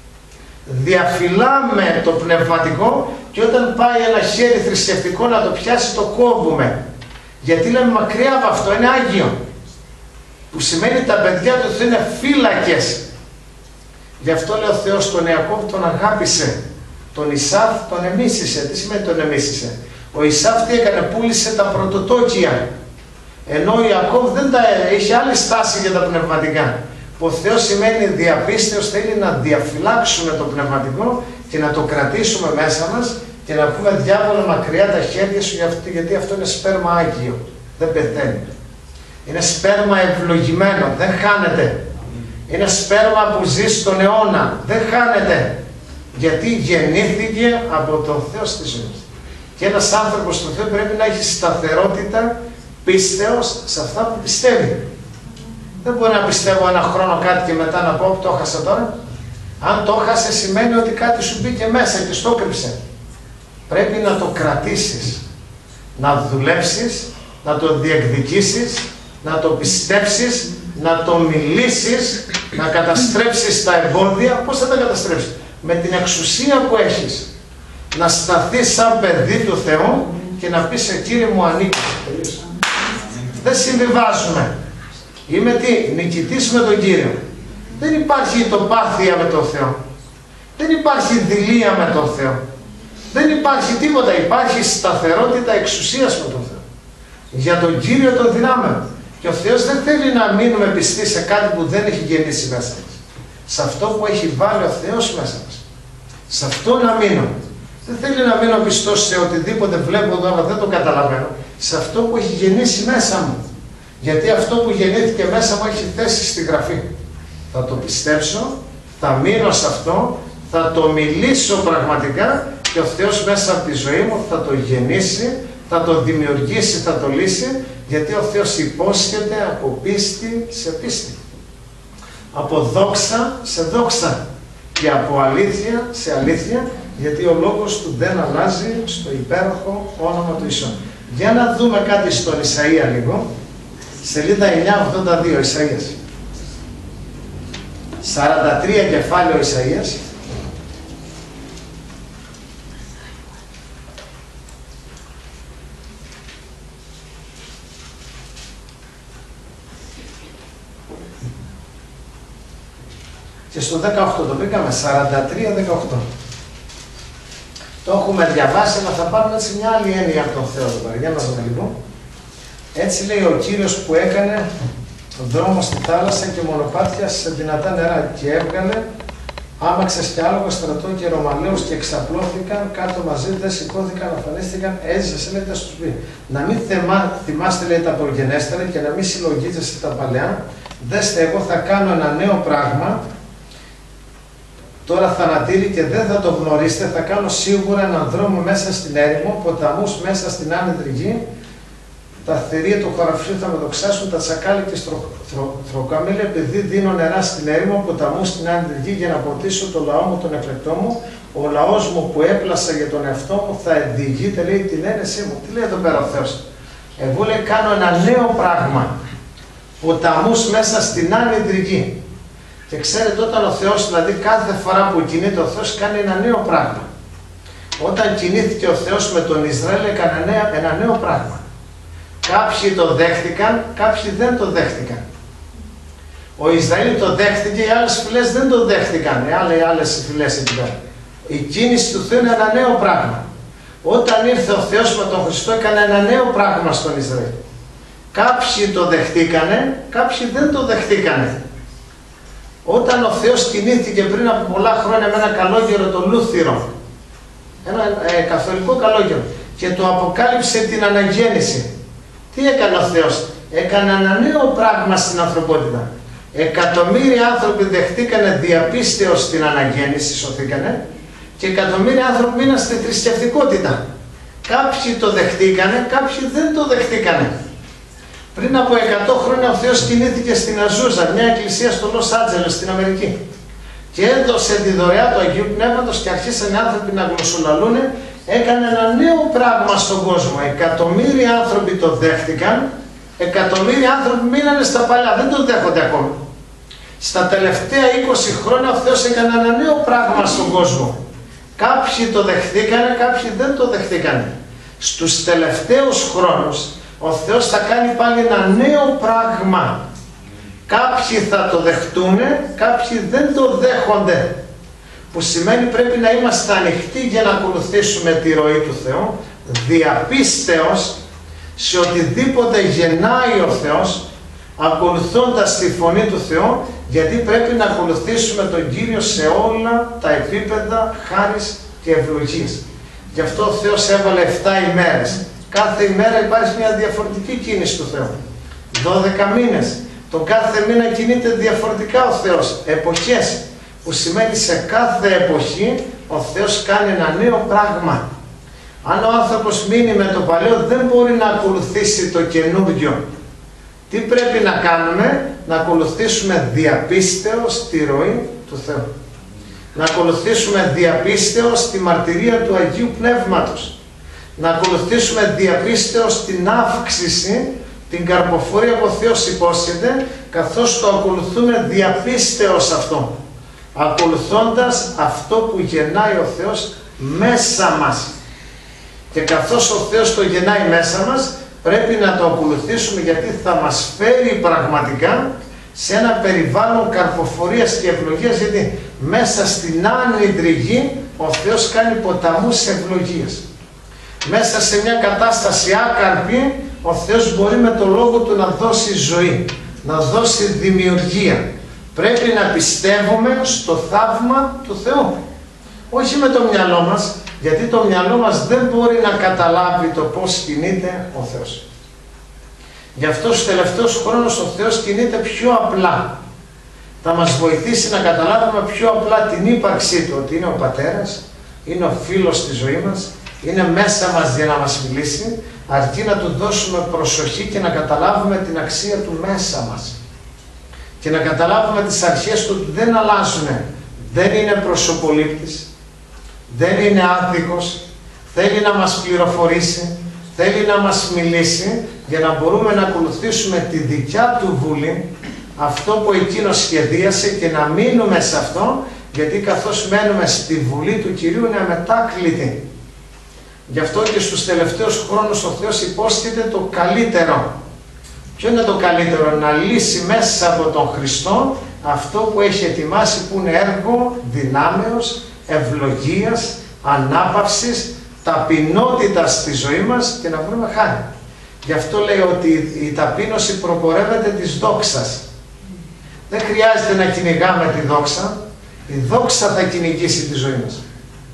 A: Διαφυλάμε το πνευματικό και όταν πάει ένα χέρι θρησκευτικό να το πιάσει, το κόβουμε. Γιατί λέμε μακριά από αυτό, είναι Άγιο. Που σημαίνει τα παιδιά του Θεού είναι φύλακες. Γι' αυτό λέει ο Θεός τον Ιακώβ τον αγάπησε. Τον Ισαύ τον εμίσησε. Τι σημαίνει τον εμίσησε? Ο Ισαύ τι έκανε? Πούλησε τα πρωτοτόκια. Ενώ ο Ιακώβ δεν τα είχε άλλη στάση για τα πνευματικά. Ο Θεός σημαίνει διαπίστεως, θέλει να διαφυλάξουμε το πνευματικό και να το κρατήσουμε μέσα μας και να πούμε διάβολο μακριά τα χέρια σου, γιατί αυτό είναι σπέρμα Άγιο. Δεν πεθαίνει. Είναι σπέρμα ευλογημένο, δεν χάνεται. Είναι σπέρμα που ζει στον αιώνα, δεν χάνεται. Γιατί γεννήθηκε από τον Θεό στη ζωή. Και ένας άνθρωπος στον Θεό πρέπει να έχει σταθερότητα πίστεως σε αυτά που πιστεύει. Δεν μπορεί να πιστεύω ένα χρόνο κάτι και μετά να πω το έχασα τώρα. Αν το έχασε σημαίνει ότι κάτι σου μπήκε μέσα και στο κρύψε. Πρέπει να το κρατήσεις, να δουλέψεις, να το διεκδικήσεις, να το πιστέψεις, να το μιλήσεις, να καταστρέψεις τα εμπόδια. Πώς θα τα καταστρέψεις? Με την εξουσία που έχεις. Να σταθείς σαν παιδί του Θεού και να πεις, Κύριε μου ανήκει. Δεν συμβιβάζουμε. Είμαι τι? Νικητής με τον Κύριο. Δεν υπάρχει τοπάθεια με τον Θεό. Δεν υπάρχει δειλία με τον Θεό. Δεν υπάρχει τίποτα. Υπάρχει σταθερότητα εξουσίας με τον Θεό. Για τον Κύριο των δυνάμεων. Και ο Θεός δεν θέλει να μείνουμε πιστοί σε κάτι που δεν έχει γεννήσει μέσα μας. Σε αυτό που έχει βάλει ο Θεός μέσα μας. Σε αυτό να μείνω. Δεν θέλει να μείνω πιστός σε οτιδήποτε βλέπω εδώ, αλλά δεν το καταλαβαίνω. Σε αυτό που έχει γεννήσει μέσα μου. Γιατί αυτό που γεννήθηκε μέσα μου έχει θέση στη Γραφή. Θα το πιστέψω, θα μείνω σε αυτό, θα το μιλήσω πραγματικά και ο Θεός μέσα από τη ζωή μου θα το γεννήσει, θα το δημιουργήσει, θα το λύσει, γιατί ο Θεός υπόσχεται από πίστη σε πίστη. Από δόξα σε δόξα και από αλήθεια σε αλήθεια, γιατί ο λόγος του δεν αλλάζει στο υπέροχο όνομα του Ιησού. Για να δούμε κάτι στον Ισαΐα λίγο. Σελίδα εννιακόσια ογδόντα δύο, Ισαΐας. σαράντα τρία κεφάλαιο Ισαΐας. Και στο δεκαοκτώ το βρήκαμε, σαράντα τρία δεκαοκτώ. Το έχουμε διαβάσει, αλλά θα πάρουμε έτσι μια άλλη έννοια από τον Θεό εδώ πέρα. Για να δούμε λοιπόν. Έτσι λέει ο Κύριος που έκανε δρόμο στη θάλασσα και μονοπάτια σε δυνατά νερά και έβγαλε άμαξες και άλογο, στρατό και ρωμαλαίους και εξαπλώθηκαν κάτω μαζί, δεν σηκώθηκαν, αφανίστηκαν, έζησε λέει τα στους πει. Να μην θεμά, θυμάστε λέει τα προγενέστερα και να μην συλλογίζεστε τα παλαιά. Δέστε, εγώ θα κάνω ένα νέο πράγμα. Τώρα θανατήρι και δεν θα το γνωρίσετε, θα κάνω σίγουρα έναν δρόμο μέσα στην έρημο, ποταμούς μέσα στην άνετρη γη. τα θηρία του χωραφιού θα με δοξάσουν, τα τσακάλι και στροκάμιλα, επειδή δίνω νερά στην έρημο, ποταμού στην άνετη γη για να ποτίσω το λαό μου, τον εκλεκτό μου. Ο λαός μου που έπλασα για τον εαυτό μου θα ενδιηγείται, λέει, την ένεσή μου. Τι λέει εδώ πέρα ο Θεός? Εγώ, λέει, κάνω ένα νέο πράγμα. Ποταμούς μέσα στην άνετη γη. Και ξέρετε, όταν ο Θεός, δηλαδή κάθε φορά που κινείται ο Θεός, κάνει ένα νέο πράγμα. Όταν κινήθηκε ο Θεός με τον Ισραήλ, έκανε νέα, ένα νέο πράγμα. Κάποιοι το δέχτηκαν, κάποιοι δεν το δέχτηκαν. Ο Ισραήλ το δέχτηκε, οι άλλες φυλές δεν το δέχτηκαν. Οι άλλες, οι άλλες φυλές εκεί πέρα. Η κίνηση του Θεού είναι ένα νέο πράγμα. Όταν ήρθε ο Θεός με τον Χριστό, έκανε ένα νέο πράγμα στον Ισραήλ. Κάποιοι το δεχτήκανε, κάποιοι δεν το δεχτήκανε. Όταν ο Θεός κινήθηκε πριν από πολλά χρόνια με ένα καλόγερο, το Λούθυρο, ένα ε, καθολικό καλόγερο, και το αποκάλυψε την αναγέννηση, τι έκανε ο Θεός? Έκανε ένα νέο πράγμα στην ανθρωπότητα. Εκατομμύρια άνθρωποι δεχτήκανε διαπίστεως την αναγέννηση, σωθήκανε, και εκατομμύρια άνθρωποι μείναν στη θρησκευτικότητα. Κάποιοι το δεχτήκανε, κάποιοι δεν το δεχτήκανε. Πριν από εκατό χρόνια ο Θεός κινήθηκε στην Αζούζα, μια εκκλησία στο Λος Άντζελες στην Αμερική, και έδωσε τη δωρεά του Αγίου Πνεύματος και αρχίσαν οι άνθρωποι να γλωσσολαλούν. Έκανε ένα νέο πράγμα στον κόσμο. Εκατομμύρια άνθρωποι το δέχτηκαν, εκατομμύρια άνθρωποι μείνανε στα παλιά, δεν το δέχονται ακόμα. Στα τελευταία είκοσι χρόνια ο Θεός έκανε ένα νέο πράγμα στον κόσμο. Κάποιοι το δεχτήκανε, κάποιοι δεν το δεχτήκανε. Στους τελευταίους χρόνους ο Θεός θα κάνει πάλι ένα νέο πράγμα. Κάποιοι θα το δεχτούν, κάποιοι δεν το δέχονται. Που σημαίνει πρέπει να είμαστε ανοιχτοί για να ακολουθήσουμε τη ροή του Θεού, διαπίστεως σε οτιδήποτε γεννάει ο Θεός, ακολουθώντας τη φωνή του Θεού, γιατί πρέπει να ακολουθήσουμε τον Κύριο σε όλα τα επίπεδα χάρις και ευλογίας. Γι' αυτό ο Θεός έβαλε εφτά ημέρες. Κάθε ημέρα υπάρχει μια διαφορετική κίνηση του Θεού. δώδεκα μήνες. Τον κάθε μήνα κινείται διαφορετικά ο Θεός. Εποχές. Που σημαίνει σε κάθε εποχή ο Θεός κάνει ένα νέο πράγμα. Αν ο άνθρωπος μείνει με το παλαιό, δεν μπορεί να ακολουθήσει το καινούργιο. Τι πρέπει να κάνουμε? Να ακολουθήσουμε διαπίστεως τη ροή του Θεού. Να ακολουθήσουμε διαπίστεως τη μαρτυρία του Αγίου Πνεύματος. Να ακολουθήσουμε διαπίστεως την αύξηση, την καρποφορία που ο Θεός υπόσχεται, καθώς το ακολουθούμε διαπίστεως αυτό. Ακολουθώντας αυτό που γεννάει ο Θεός μέσα μας. Και καθώς ο Θεός το γεννάει μέσα μας, πρέπει να το ακολουθήσουμε, γιατί θα μας φέρει πραγματικά σε ένα περιβάλλον καρποφορίας και ευλογίας, γιατί μέσα στην άνυδρη γη ο Θεός κάνει ποταμούς ευλογίας. Μέσα σε μια κατάσταση άκαρπη ο Θεός μπορεί με το λόγο του να δώσει ζωή, να δώσει δημιουργία. Πρέπει να πιστεύουμε στο θαύμα του Θεού. Όχι με το μυαλό μας, γιατί το μυαλό μας δεν μπορεί να καταλάβει το πώς κινείται ο Θεός. Γι' αυτό στους τελευταίους χρόνους ο Θεός κινείται πιο απλά. Θα μας βοηθήσει να καταλάβουμε πιο απλά την ύπαρξή Του, ότι είναι ο Πατέρας, είναι ο φίλος στη ζωή μας, είναι μέσα μας για να μας μιλήσει, αρκεί να Του δώσουμε προσοχή και να καταλάβουμε την αξία Του μέσα μας. Και να καταλάβουμε τις αρχές Του ότι δεν αλλάζουν. Δεν είναι προσωπολήπτης, δεν είναι άδικος, θέλει να μας πληροφορήσει, θέλει να μας μιλήσει για να μπορούμε να ακολουθήσουμε τη δικιά Του βούλη, αυτό που Εκείνος σχεδίασε, και να μείνουμε σε αυτό, γιατί καθώς μένουμε στη βουλή του Κυρίου είναι αμετάκλητη. Γι' αυτό και στους τελευταίους χρόνους ο Θεός υπόσχεται το καλύτερο. Ποιο είναι το καλύτερο? Να λύσει μέσα από τον Χριστό αυτό που έχει ετοιμάσει, που είναι έργο δυνάμεως, ευλογίας, ανάπαυσης, ταπεινότητας στη ζωή μας, και να βρούμε χάρη. Γι' αυτό λέει ότι η ταπείνωση προπορεύεται της δόξας. Δεν χρειάζεται να κυνηγάμε τη δόξα, η δόξα θα κυνηγήσει τη ζωή μας.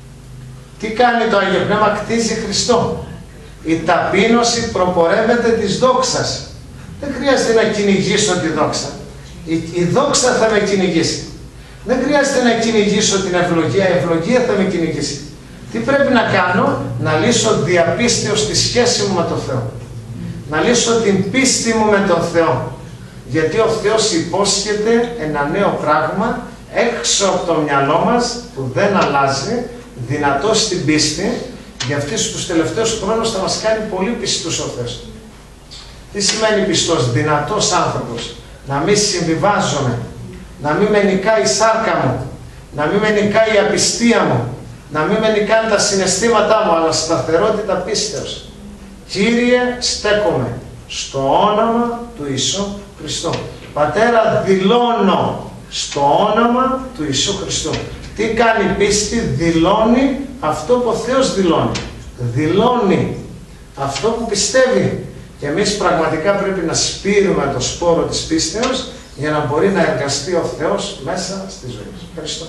A: Τι κάνει το Άγιο Πνεύμα? Κτίζει Χριστό. Η ταπείνωση προπορεύεται της δόξας. Δεν χρειάζεται να κυνηγήσω τη δόξα. Η, η δόξα θα με κυνηγήσει. Δεν χρειάζεται να κυνηγήσω την ευλογία, η ευλογία θα με κυνηγήσει. Τι πρέπει να κάνω? Να λύσω διαπίστεως τη σχέση μου με τον Θεό. Να λύσω την πίστη μου με τον Θεό. Γιατί ο Θεός υπόσχεται ένα νέο πράγμα έξω από το μυαλό μας που δεν αλλάζει, δυνατό στην πίστη. Για αυτούς τους τελευταίους χρόνους θα μας κάνει πολύ πιστούς ο Θεός. Τι σημαίνει πιστός? Δυνατός άνθρωπος. Να μην συμβιβάζομαι, να μην με νικάει η σάρκα μου, να μην με νικάει η απιστία μου, να μην με νικάνε τα συναισθήματά μου, αλλά σταθερότητα πίστεως. Κύριε, στέκομαι στο όνομα του Ιησού Χριστού. Πατέρα, δηλώνω στο όνομα του Ιησού Χριστού. Τι κάνει η πίστη? Δηλώνει αυτό που ο Θεός δηλώνει. Δηλώνει αυτό που πιστεύει. Και εμείς πραγματικά πρέπει να σπείρουμε το σπόρο της πίστεως για να μπορεί να εργαστεί ο Θεός μέσα στη ζωή μας. Ευχαριστώ.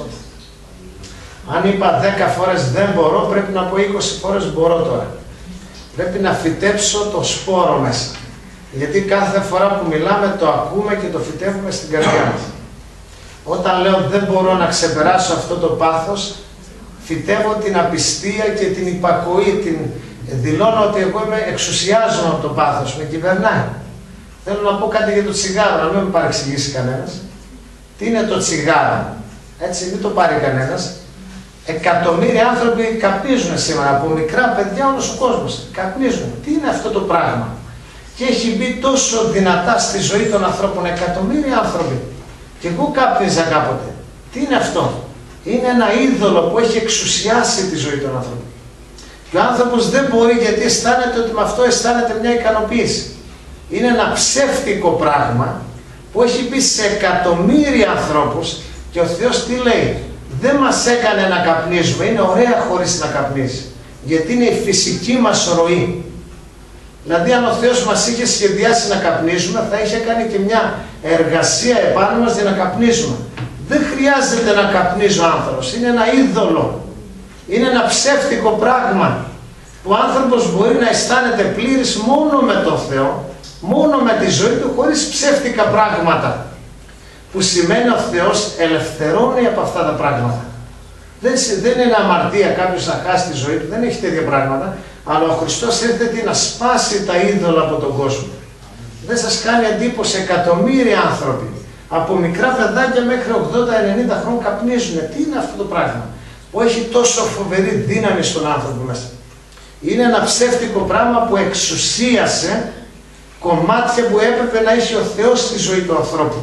A: Αν είπα δέκα φορές δεν μπορώ, πρέπει να πω είκοσι φορές μπορώ τώρα. Πρέπει να φυτέψω το σπόρο μέσα. Γιατί κάθε φορά που μιλάμε το ακούμε και το φυτεύουμε στην καρδιά μας. Όταν λέω δεν μπορώ να ξεπεράσω αυτό το πάθος, φυτεύω την απιστία και την υπακοή, την δηλώνω ότι εγώ είμαι, εξουσιάζομαι από το πάθος, με κυβερνάει. Θέλω να πω κάτι για το τσιγάρο, να μην με παρεξηγήσει κανένας. Τι είναι το τσιγάρο? Έτσι, μην το πάρει κανένας. Εκατομμύρια άνθρωποι καπνίζουν σήμερα, από μικρά παιδιά όλος ο κόσμος. Καπνίζουν. Τι είναι αυτό το πράγμα? Και έχει μπει τόσο δυνατά στη ζωή των ανθρώπων, εκατομμύρια άνθρωποι. Και εγώ κάπνιζα κάποτε. Τι είναι αυτό? Είναι ένα είδωλο που έχει εξουσιάσει τη ζωή των ανθρώπων. Και ο άνθρωπος δεν μπορεί, γιατί αισθάνεται ότι με αυτό αισθάνεται μια ικανοποίηση. Είναι ένα ψεύτικο πράγμα που έχει μπει σε εκατομμύρια ανθρώπους και ο Θεός τι λέει? Δεν μας έκανε να καπνίζουμε, είναι ωραία χωρίς να καπνίζει. Γιατί είναι η φυσική μας ροή. Δηλαδή αν ο Θεός μας είχε σχεδιάσει να καπνίζουμε, θα είχε κάνει και μια εργασία επάνω μας για να καπνίζουμε. Δεν χρειάζεται να καπνίζει ο άνθρωπος, είναι ένα είδωλο. Είναι ένα ψεύτικο πράγμα που ο άνθρωπος μπορεί να αισθάνεται πλήρης μόνο με τον Θεό, μόνο με τη ζωή του, χωρίς ψεύτικα πράγματα. Που σημαίνει ο Θεός ελευθερώνει από αυτά τα πράγματα. Δεν, δεν είναι αμαρτία κάποιος να χάσει τη ζωή του, δεν έχει τέτοια πράγματα, αλλά ο Χριστός έρχεται να σπάσει τα είδωλα από τον κόσμο. Δεν σας κάνει εντύπωση? Εκατομμύρια άνθρωποι, από μικρά παιδάκια μέχρι ογδόντα ενενήντα χρόνων καπνίζουν. Τι είναι αυτό το πράγμα που έχει τόσο φοβερή δύναμη στον άνθρωπο μέσα? Είναι ένα ψεύτικο πράγμα που εξουσίασε κομμάτια που έπρεπε να έχει ο Θεός στη ζωή του ανθρώπου.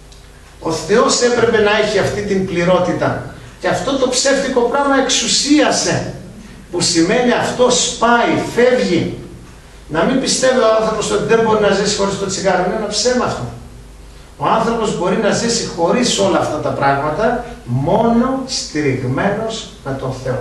A: Ο Θεός έπρεπε να έχει αυτή την πληρότητα. Και αυτό το ψεύτικο πράγμα εξουσίασε. Που σημαίνει αυτό σπάει, φεύγει. Να μην πιστεύει ο άνθρωπος ότι δεν μπορεί να ζήσει χωρίς το τσιγάρο. Είναι ένα ψέμα αυτό. Ο άνθρωπος μπορεί να ζήσει χωρίς όλα αυτά τα πράγματα, μόνο στηριγμένος με τον Θεό.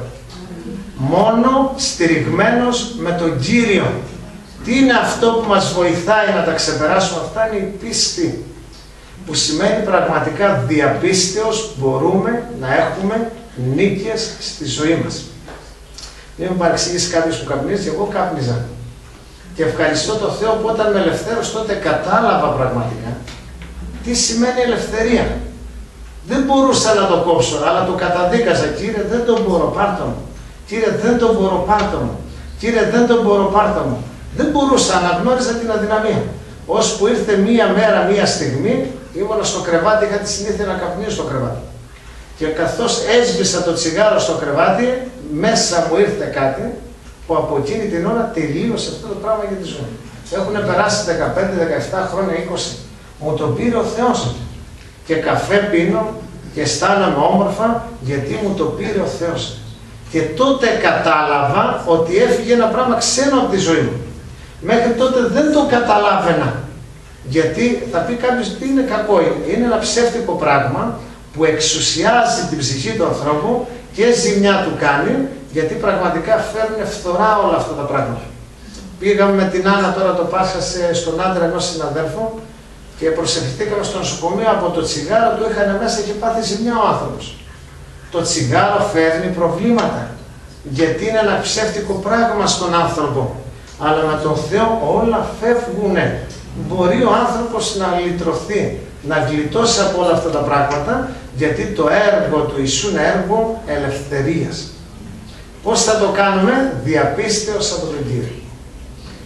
A: Μόνο στηριγμένος με τον Κύριο. Τι είναι αυτό που μας βοηθάει να τα ξεπεράσουμε? Αυτά είναι η πίστη. Που σημαίνει πραγματικά διαπίστεως μπορούμε να έχουμε νίκες στη ζωή μας. Μην με παρεξηγήσει κάποιος που καπνίζει, εγώ κάπνιζα. Και ευχαριστώ τον Θεό που όταν με ελευθέρωσε τότε κατάλαβα πραγματικά τι σημαίνει ελευθερία. Δεν μπορούσα να το κόψω, αλλά το καταδίκαζα. Κύριε, δεν τον μπορώ, πάρτο μου. Κύριε, δεν τον μπορώ, πάρτο μου. Κύριε, δεν τον μπορώ, πάρτο μου. Δεν μπορούσα, αναγνώριζα την αδυναμία. Ώσπου ήρθε μία μέρα, μία στιγμή, ήμουνα στο κρεβάτι, είχα τη συνήθεια να καπνίζω στο κρεβάτι. Και καθώς έσβησα το τσιγάρο στο κρεβάτι, μέσα μου ήρθε κάτι που από εκείνη την ώρα τελείωσε αυτό το πράγμα για τη ζωή. Έχουν περάσει δεκαπέντε, δεκαεπτά χρόνια, είκοσι. Μου το πήρε ο Θεός. Και καφέ πίνω και αισθάνομαι όμορφα γιατί μου το πήρε ο Θεός. Και τότε κατάλαβα ότι έφυγε ένα πράγμα ξένο από τη ζωή μου. Μέχρι τότε δεν το καταλάβαινα. Γιατί θα πει κάποιος τι είναι κακό? Είναι ένα ψεύτικο πράγμα που εξουσιάζει την ψυχή του ανθρώπου και ζημιά του κάνει, γιατί πραγματικά φέρνουν φθορά όλα αυτά τα πράγματα. Πήγαμε με την Άννα τώρα το Πάσχα στον άντρα ενός συναδέλφου και προσευχηθήκαμε στο νοσοκομείο από το τσιγάρο, του είχαν μέσα και πάθει ζημιά ο άνθρωπος. Το τσιγάρο φέρνει προβλήματα, γιατί είναι ένα ψεύτικο πράγμα στον άνθρωπο. Αλλά με τον Θεό όλα φεύγουνε. Μπορεί ο άνθρωπος να λυτρωθεί, να γλιτώσει από όλα αυτά τα πράγματα, γιατί το έργο του Ιησού είναι έργο ελευθερίας. Πώς θα το κάνουμε? Διαπίστεως από τον Κύριο.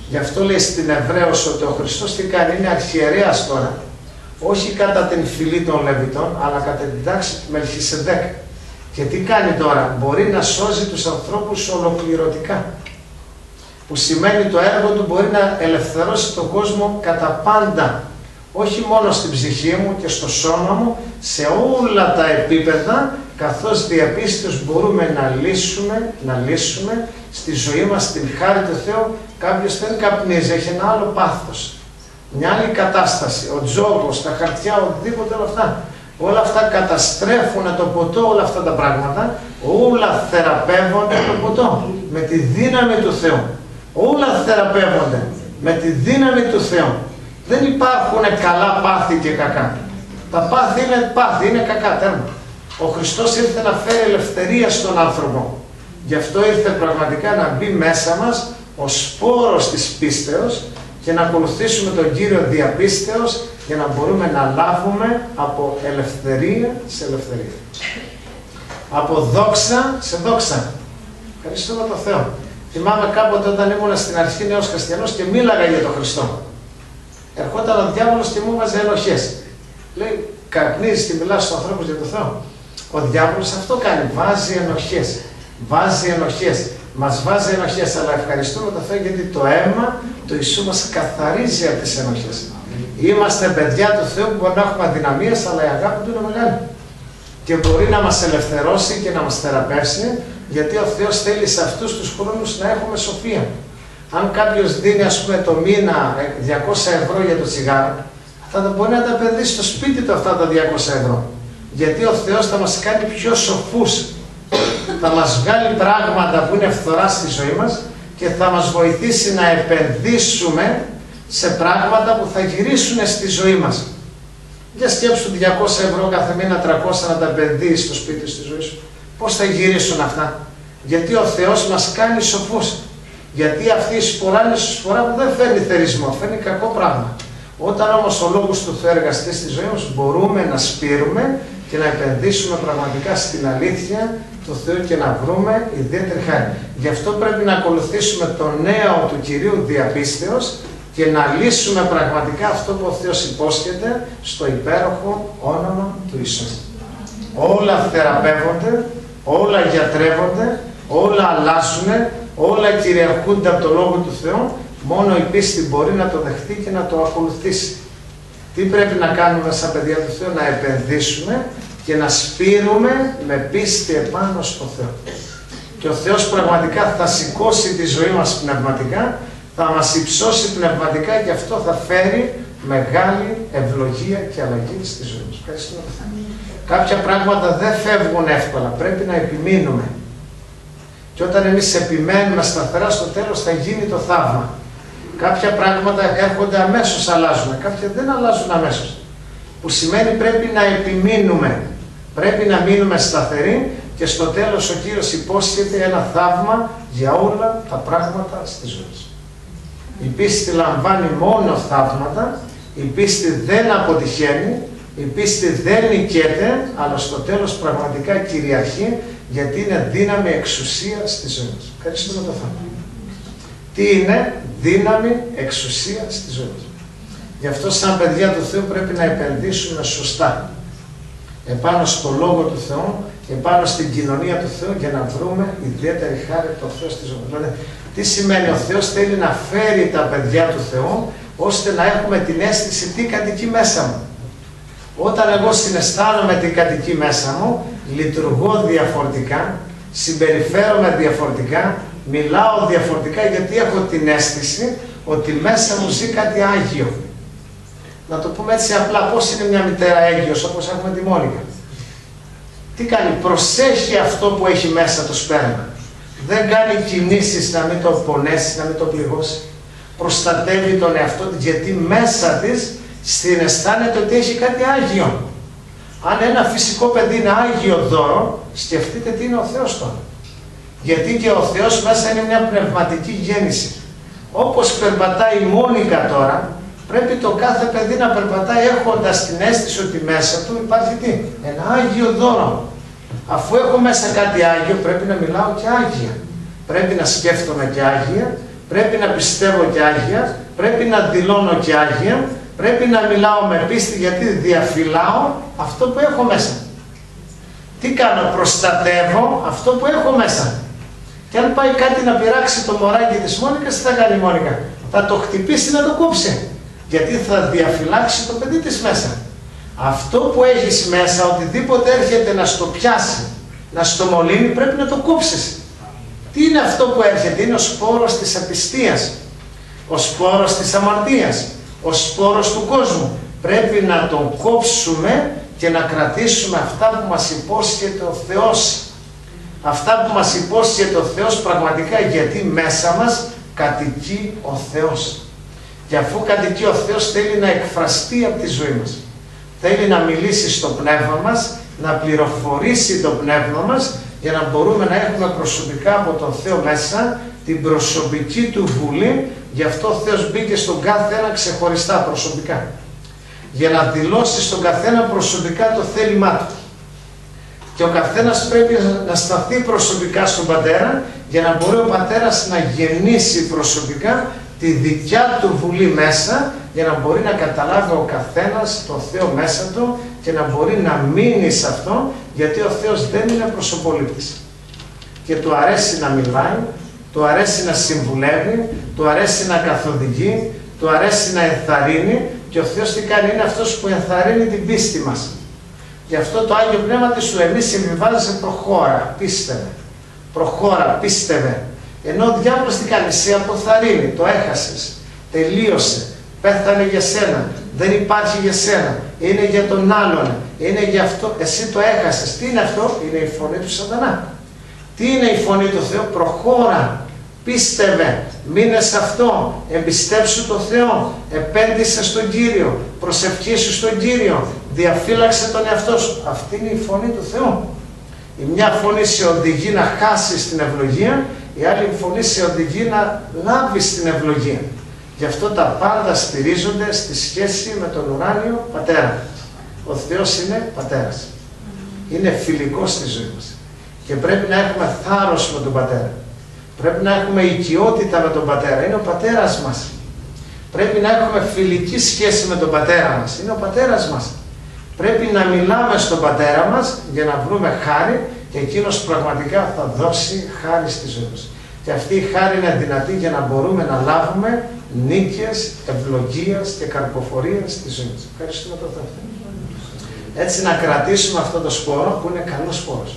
A: Γι' αυτό λέει στην Εβραίος ότι ο Χριστός τι κάνει, είναι αρχιερέας τώρα, όχι κατά την φυλή των Λεβιτών, αλλά κατά την τάξη του Μελχισεδέκ. Και τι κάνει τώρα, μπορεί να σώζει τους ανθρώπους ολοκληρωτικά. Που σημαίνει το έργο του μπορεί να ελευθερώσει τον κόσμο κατά πάντα. Όχι μόνο στην ψυχή μου και στο σώμα μου, σε όλα τα επίπεδα, καθώς διαπίστως μπορούμε να λύσουμε, να λύσουμε στη ζωή μας την χάρη του Θεού. Κάποιος δεν καπνίζει, έχει ένα άλλο πάθος, μια άλλη κατάσταση, ο τζόγος, τα χαρτιά, οτιδήποτε όλα αυτά. Όλα αυτά καταστρέφουν το ποτό, όλα αυτά τα πράγματα, όλα θεραπεύονται το ποτό, με τη δύναμη του Θεού. Όλα θεραπεύονται με τη δύναμη του Θεού. Δεν υπάρχουν καλά πάθη και κακά. Τα πάθη είναι πάθη, είναι κακά, τέρμα. Ο Χριστός ήρθε να φέρει ελευθερία στον άνθρωπο. Γι' αυτό ήρθε πραγματικά να μπει μέσα μας ο σπόρος της πίστεως και να ακολουθήσουμε τον Κύριο διαπίστεως για να μπορούμε να λάβουμε από ελευθερία σε ελευθερία. Από δόξα σε δόξα. Ευχαριστούμε τον Θεό. Θυμάμαι κάποτε όταν ήμουν στην αρχή νέος χριστιανός και μίλαγα για τον Χριστό. Ερχόταν ο διάβολος και μου έβαζε ενοχές. Λέει, καπνίζεις και μιλάς στους ανθρώπους για τον Θεό. Ο διάβολος αυτό κάνει, βάζει ενοχές. Βάζει ενοχές. Μας βάζει ενοχές, αλλά ευχαριστούμε τον Θεό γιατί το αίμα του Ιησού μας καθαρίζει από τις ενοχές. Είμαστε παιδιά του Θεού που μπορεί να έχουμε αδυναμίες, αλλά η αγάπη του είναι μεγάλη. Και μπορεί να μας ελευθερώσει και να μας θεραπεύσει, γιατί ο Θεός θέλει σε αυτούς τους χρόνους να έχουμε σοφία. Αν κάποιος δίνει, ας πούμε, το μήνα διακόσια ευρώ για το τσιγάρο, θα το μπορεί να τα επενδύσει στο σπίτι του αυτά τα διακόσια ευρώ. Γιατί ο Θεός θα μας κάνει πιο σοφούς. Θα μας βγάλει πράγματα που είναι φθορά στη ζωή μας και θα μας βοηθήσει να επενδύσουμε σε πράγματα που θα γυρίσουν στη ζωή μας. Για σκέψου διακόσια ευρώ κάθε μήνα, τριακόσια να τα επενδύεις στο σπίτι στη ζωή σου. Πώς θα γυρίσουν αυτά? Γιατί ο Θεός μας κάνει σοφούς. Γιατί αυτή η σπορά είναι σπορά που δεν φέρνει θερισμό, φέρνει κακό πράγμα. Όταν όμως ο Λόγος του Θεού εργαστεί στη ζωή μας, μπορούμε να σπείρουμε και να επενδύσουμε πραγματικά στην αλήθεια του Θεού και να βρούμε ιδιαίτερη χάρη. Γι' αυτό πρέπει να ακολουθήσουμε το νέο του Κυρίου διαπίστεως και να λύσουμε πραγματικά αυτό που ο Θεός υπόσχεται στο υπέροχο όνομα του Ιησού. Όλα θεραπεύονται, όλα γιατρεύονται, όλα αλλάζουν, όλα κυριαρχούνται από το Λόγο του Θεού, μόνο η πίστη μπορεί να το δεχτεί και να το ακολουθήσει. Τι πρέπει να κάνουμε σαν παιδιά του Θεού? Να επενδύσουμε και να σπείρουμε με πίστη επάνω στο Θεό. Και ο Θεός πραγματικά θα σηκώσει τη ζωή μας πνευματικά, θα μας υψώσει πνευματικά και αυτό θα φέρει μεγάλη ευλογία και αλλαγή στη ζωή μας. Ευχαριστούμε. Κάποια πράγματα δεν φεύγουν εύκολα, πρέπει να επιμείνουμε. Και όταν εμείς επιμένουμε σταθερά, στο τέλος θα γίνει το θαύμα. Κάποια πράγματα έρχονται αμέσως, αλλάζουν, κάποια δεν αλλάζουν αμέσως. Που σημαίνει πρέπει να επιμείνουμε, πρέπει να μείνουμε σταθεροί και στο τέλος ο Κύριος υπόσχεται ένα θαύμα για όλα τα πράγματα στη ζωή μας. Η πίστη λαμβάνει μόνο θαύματα, η πίστη δεν αποτυχαίνει, η πίστη δεν νικέται, αλλά στο τέλος πραγματικά κυριαρχεί, γιατί είναι δύναμη εξουσία στη ζωή μας. Ευχαριστούμε το Θεό. Τι είναι? Δύναμη εξουσία στη ζωή μας. Γι' αυτό σαν παιδιά του Θεού πρέπει να επενδύσουμε σωστά επάνω στο Λόγο του Θεού, επάνω στην κοινωνία του Θεού για να βρούμε ιδιαίτερη χάρη το Θεό στη ζωή μας. Δηλαδή, τι σημαίνει? Ο Θεός θέλει να φέρει τα παιδιά του Θεού ώστε να έχουμε την αίσθηση τι κατοικεί μέσα μου. Όταν εγώ συναισθάνομαι τι κατοικεί μέσα μου, λειτουργώ διαφορετικά, συμπεριφέρομαι διαφορετικά, μιλάω διαφορετικά, γιατί έχω την αίσθηση ότι μέσα μου ζει κάτι Άγιο. Να το πούμε έτσι απλά, πώς είναι μια μητέρα έγκυος, όπως έχουμε τη Μόνικα. Τι κάνει? Προσέχει αυτό που έχει μέσα το σπέρμα. Δεν κάνει κινήσεις να μην το πονέσει, να μην το πληγώσει. Προστατεύει τον εαυτό της, γιατί μέσα της συναισθάνεται ότι έχει κάτι Άγιο. Αν ένα φυσικό παιδί είναι Άγιο δώρο, σκεφτείτε τι είναι ο Θεός τώρα. Γιατί και ο Θεός μέσα είναι μια πνευματική γέννηση. Όπως περπατάει η Μόνικα τώρα, πρέπει το κάθε παιδί να περπατάει έχοντας την αίσθηση ότι μέσα του υπάρχει τι? Ένα Άγιο δώρο. Αφού έχω μέσα κάτι Άγιο, πρέπει να μιλάω και Άγια. Πρέπει να σκέφτομαι και Άγια, πρέπει να πιστεύω και άγια, πρέπει να δηλώνω και άγια, πρέπει να μιλάω με πίστη γιατί διαφυλάω αυτό που έχω μέσα. Τι κάνω, προστατεύω αυτό που έχω μέσα. Και αν πάει κάτι να πειράξει το μωράκι της Μόνικας, τι θα κάνει η Μόνικα? Θα το χτυπήσει να το κόψει. Γιατί θα διαφυλάξει το παιδί της μέσα. Αυτό που έχεις μέσα, οτιδήποτε έρχεται να στο πιάσει, να στο μολύνει, πρέπει να το κόψεις. Τι είναι αυτό που έρχεται? Είναι ο σπόρος της απιστίας, ο σπόρος της αμαρτίας, ο σπόρος του κόσμου. Πρέπει να τον κόψουμε και να κρατήσουμε αυτά που μας υπόσχεται ο Θεός. Αυτά που μας υπόσχεται ο Θεός πραγματικά, γιατί μέσα μας κατοικεί ο Θεός. Και αφού κατοικεί ο Θεός, θέλει να εκφραστεί από τη ζωή μας. Θέλει να μιλήσει στο πνεύμα μας, να πληροφορήσει το πνεύμα μας, για να μπορούμε να έχουμε προσωπικά από τον Θεό μέσα την προσωπική του βουλή. Γι' αυτό ο Θεός μπήκε στον κάθε ένα ξεχωριστά προσωπικά. Για να δηλώσει στον καθένα προσωπικά το θέλημά του. Και ο καθένας πρέπει να σταθεί προσωπικά στον Πατέρα, για να μπορεί ο Πατέρας να γεννήσει προσωπικά τη δικιά του βουλή μέσα, για να μπορεί να καταλάβει ο καθένας το Θεό μέσα του και να μπορεί να μείνει σε αυτό, γιατί ο Θεός δεν είναι προσωπολήπτης. Και του αρέσει να μιλάει, του αρέσει να συμβουλεύει, του αρέσει να καθοδηγεί, του αρέσει να ενθαρρύνει, και ο Θεός τι κάνει? Είναι αυτός που ενθαρρύνει την πίστη μας. Γι' αυτό το Άγιο Πνεύμα της σου εμείς συμβιβάζεσαι, προχώρα, πίστευε. Προχώρα, πίστευε. Ενώ ο διάβολος τι κάνει? Σε αποθαρρύνει, το έχασες, τελείωσε, πέθανε για σένα, δεν υπάρχει για σένα, είναι για τον άλλον, είναι για αυτό, εσύ το έχασες. Τι είναι αυτό? Είναι η φωνή του Σατανά. Τι είναι η φωνή του Θεού? Προχώρα, πίστευε, μείνε σε αυτό, εμπιστέψου το Θεό, επένδυσε στον Κύριο, προσευχήσου στον Κύριο, διαφύλαξε τον εαυτό σου. Αυτή είναι η φωνή του Θεού. Η μια φωνή σε οδηγεί να χάσεις την ευλογία, η άλλη φωνή σε οδηγεί να λάβεις την ευλογία. Γι' αυτό τα πάντα στηρίζονται στη σχέση με τον ουράνιο Πατέρα. Ο Θεός είναι Πατέρας. Είναι φιλικός στη ζωή μας. Και πρέπει να έχουμε θάρρος με τον Πατέρα. Πρέπει να έχουμε οικειότητα με τον Πατέρα. Είναι ο Πατέρας μας. Πρέπει να έχουμε φιλική σχέση με τον Πατέρα μας. Είναι ο Πατέρας μας. Πρέπει να μιλάμε στον Πατέρα μας για να βρούμε χάρη, και εκείνος πραγματικά θα δώσει χάρη στη ζωή μας. Και αυτή η χάρη είναι δυνατή για να μπορούμε να λάβουμε νίκες, ευλογίας και καρποφορίας στη ζωή μας. Ευχαριστούμε τον Θεό. Έτσι να κρατήσουμε αυτό το σπόρο που είναι καλός σπόρος.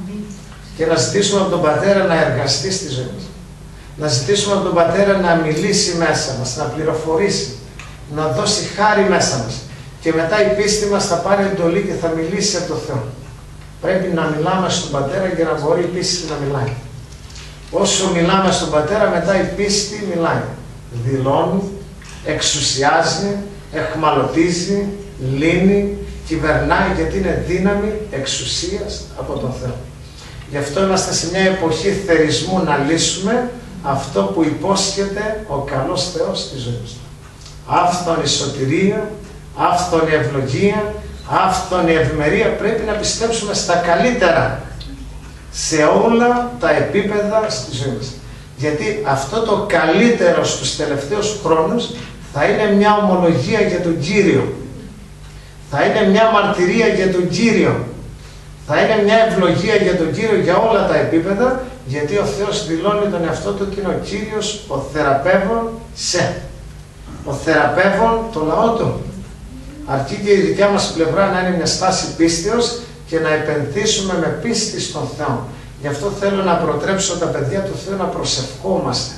A: Και να ζητήσουμε από τον Πατέρα να εργαστεί στη ζωή μας. Να ζητήσουμε από τον Πατέρα να μιλήσει μέσα μας, να πληροφορήσει, να δώσει χάρη μέσα μας. Και μετά η πίστη μας θα πάρει εντολή και θα μιλήσει από τον Θεό. Πρέπει να μιλάμε στον Πατέρα για να μπορεί η πίστη να μιλάει. Όσο μιλάμε στον Πατέρα, μετά η πίστη μιλάει. Δηλώνει, εξουσιάζει, εχμαλωτίζει, λύνει, κυβερνάει, γιατί είναι δύναμη εξουσίας από τον Θεό. Γι' αυτό είμαστε σε μια εποχή θερισμού να λύσουμε αυτό που υπόσχεται ο καλός Θεός στη ζωή μας. Αύτον η σωτηρία, αύτον η ευλογία, αύτον η ευημερία. Πρέπει να πιστέψουμε στα καλύτερα, σε όλα τα επίπεδα στη ζωή μας. Γιατί αυτό το καλύτερο στους τελευταίους χρόνους θα είναι μια ομολογία για τον Κύριο. Θα είναι μια μαρτυρία για τον Κύριο. Θα είναι μια ευλογία για τον Κύριο για όλα τα επίπεδα, γιατί ο Θεός δηλώνει τον εαυτό του και είναι ο Κύριος, ο θεραπεύων σε. Ο θεραπεύων το λαό του. Αρκεί και η δικιά μας πλευρά να είναι μια στάση πίστεως και να επενδύσουμε με πίστη στον Θεό. Γι' αυτό θέλω να προτρέψω τα παιδιά του Θεού να προσευχόμαστε.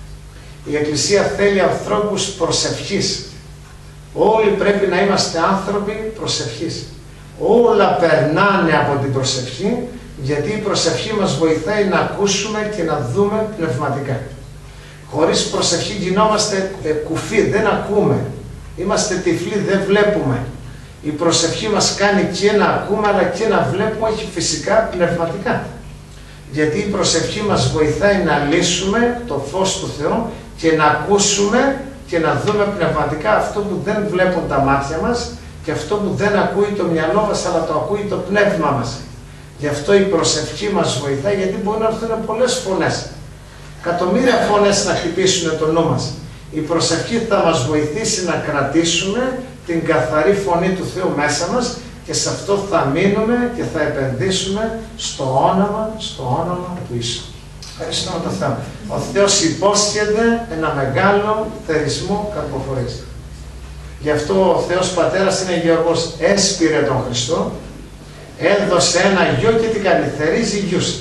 A: Η Εκκλησία θέλει ανθρώπους προσευχής. Όλοι πρέπει να είμαστε άνθρωποι προσευχής. Όλα περνάνε από την προσευχή, γιατί η προσευχή μας βοηθάει να ακούσουμε και να δούμε πνευματικά. Χωρίς προσευχή γινόμαστε ε, κουφοί, δεν ακούμε. Είμαστε τυφλοί, δεν βλέπουμε. Η προσευχή μας κάνει και να ακούμε, αλλά και να βλέπουμε, όχι φυσικά, πνευματικά. Γιατί η προσευχή μας βοηθάει να λύσουμε το φως του Θεού και να ακούσουμε και να δούμε πνευματικά αυτό που δεν βλέπουν τα μάτια μας και αυτό που δεν ακούει το μυαλό μας, αλλά το ακούει το πνεύμα μας. Γι' αυτό η προσευχή μας βοηθάει, γιατί μπορεί να έρθουν πολλές φωνές. Εκατομμύρια φωνές να χτυπήσουν το νου μας. Η προσευχή θα μας βοηθήσει να κρατήσουμε την καθαρή φωνή του Θεού μέσα μας και σε αυτό θα μείνουμε και θα επενδύσουμε στο όνομα, στο όνομα του Ιησού. Ευχαριστούμε τον Θεό. Ο Θεός υπόσχεται ένα μεγάλο θερισμό καρποφορής. Γι' αυτό ο Θεός Πατέρας είναι Γεωργός. Έσπηρε τον Χριστό, έδωσε ένα γιο και τι κάνει, θερίζει γιους.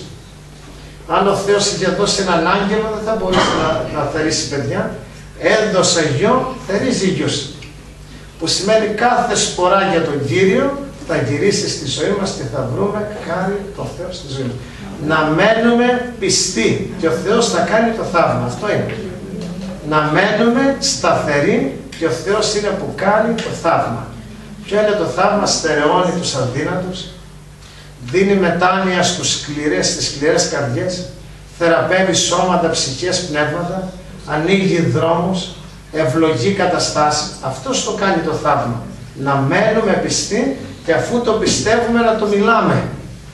A: Αν ο Θεός είχε δώσει έναν άγγελο δεν θα μπορούσε να, να θερίσει παιδιά. Έδωσε γιο, θερίζει γιους. Που σημαίνει κάθε σπορά για τον Κύριο θα γυρίσει στη ζωή μας και θα βρούμε χάρη το Θεό στη ζωή μας. Να μένουμε πιστοί και ο Θεός θα κάνει το θαύμα. Αυτό είναι. Να μένουμε σταθεροί και ο Θεός είναι που κάνει το θαύμα. Ποιο είναι το θαύμα? Στερεώνει τους αδύνατους, δίνει μετάνοια στους σκληρές, στις σκληρές καρδιές, θεραπεύει σώματα, ψυχές, πνεύματα, ανοίγει δρόμους, ευλογεί καταστάσεις. Αυτός το κάνει το θαύμα. Να μένουμε πιστοί και αφού το πιστεύουμε να το μιλάμε.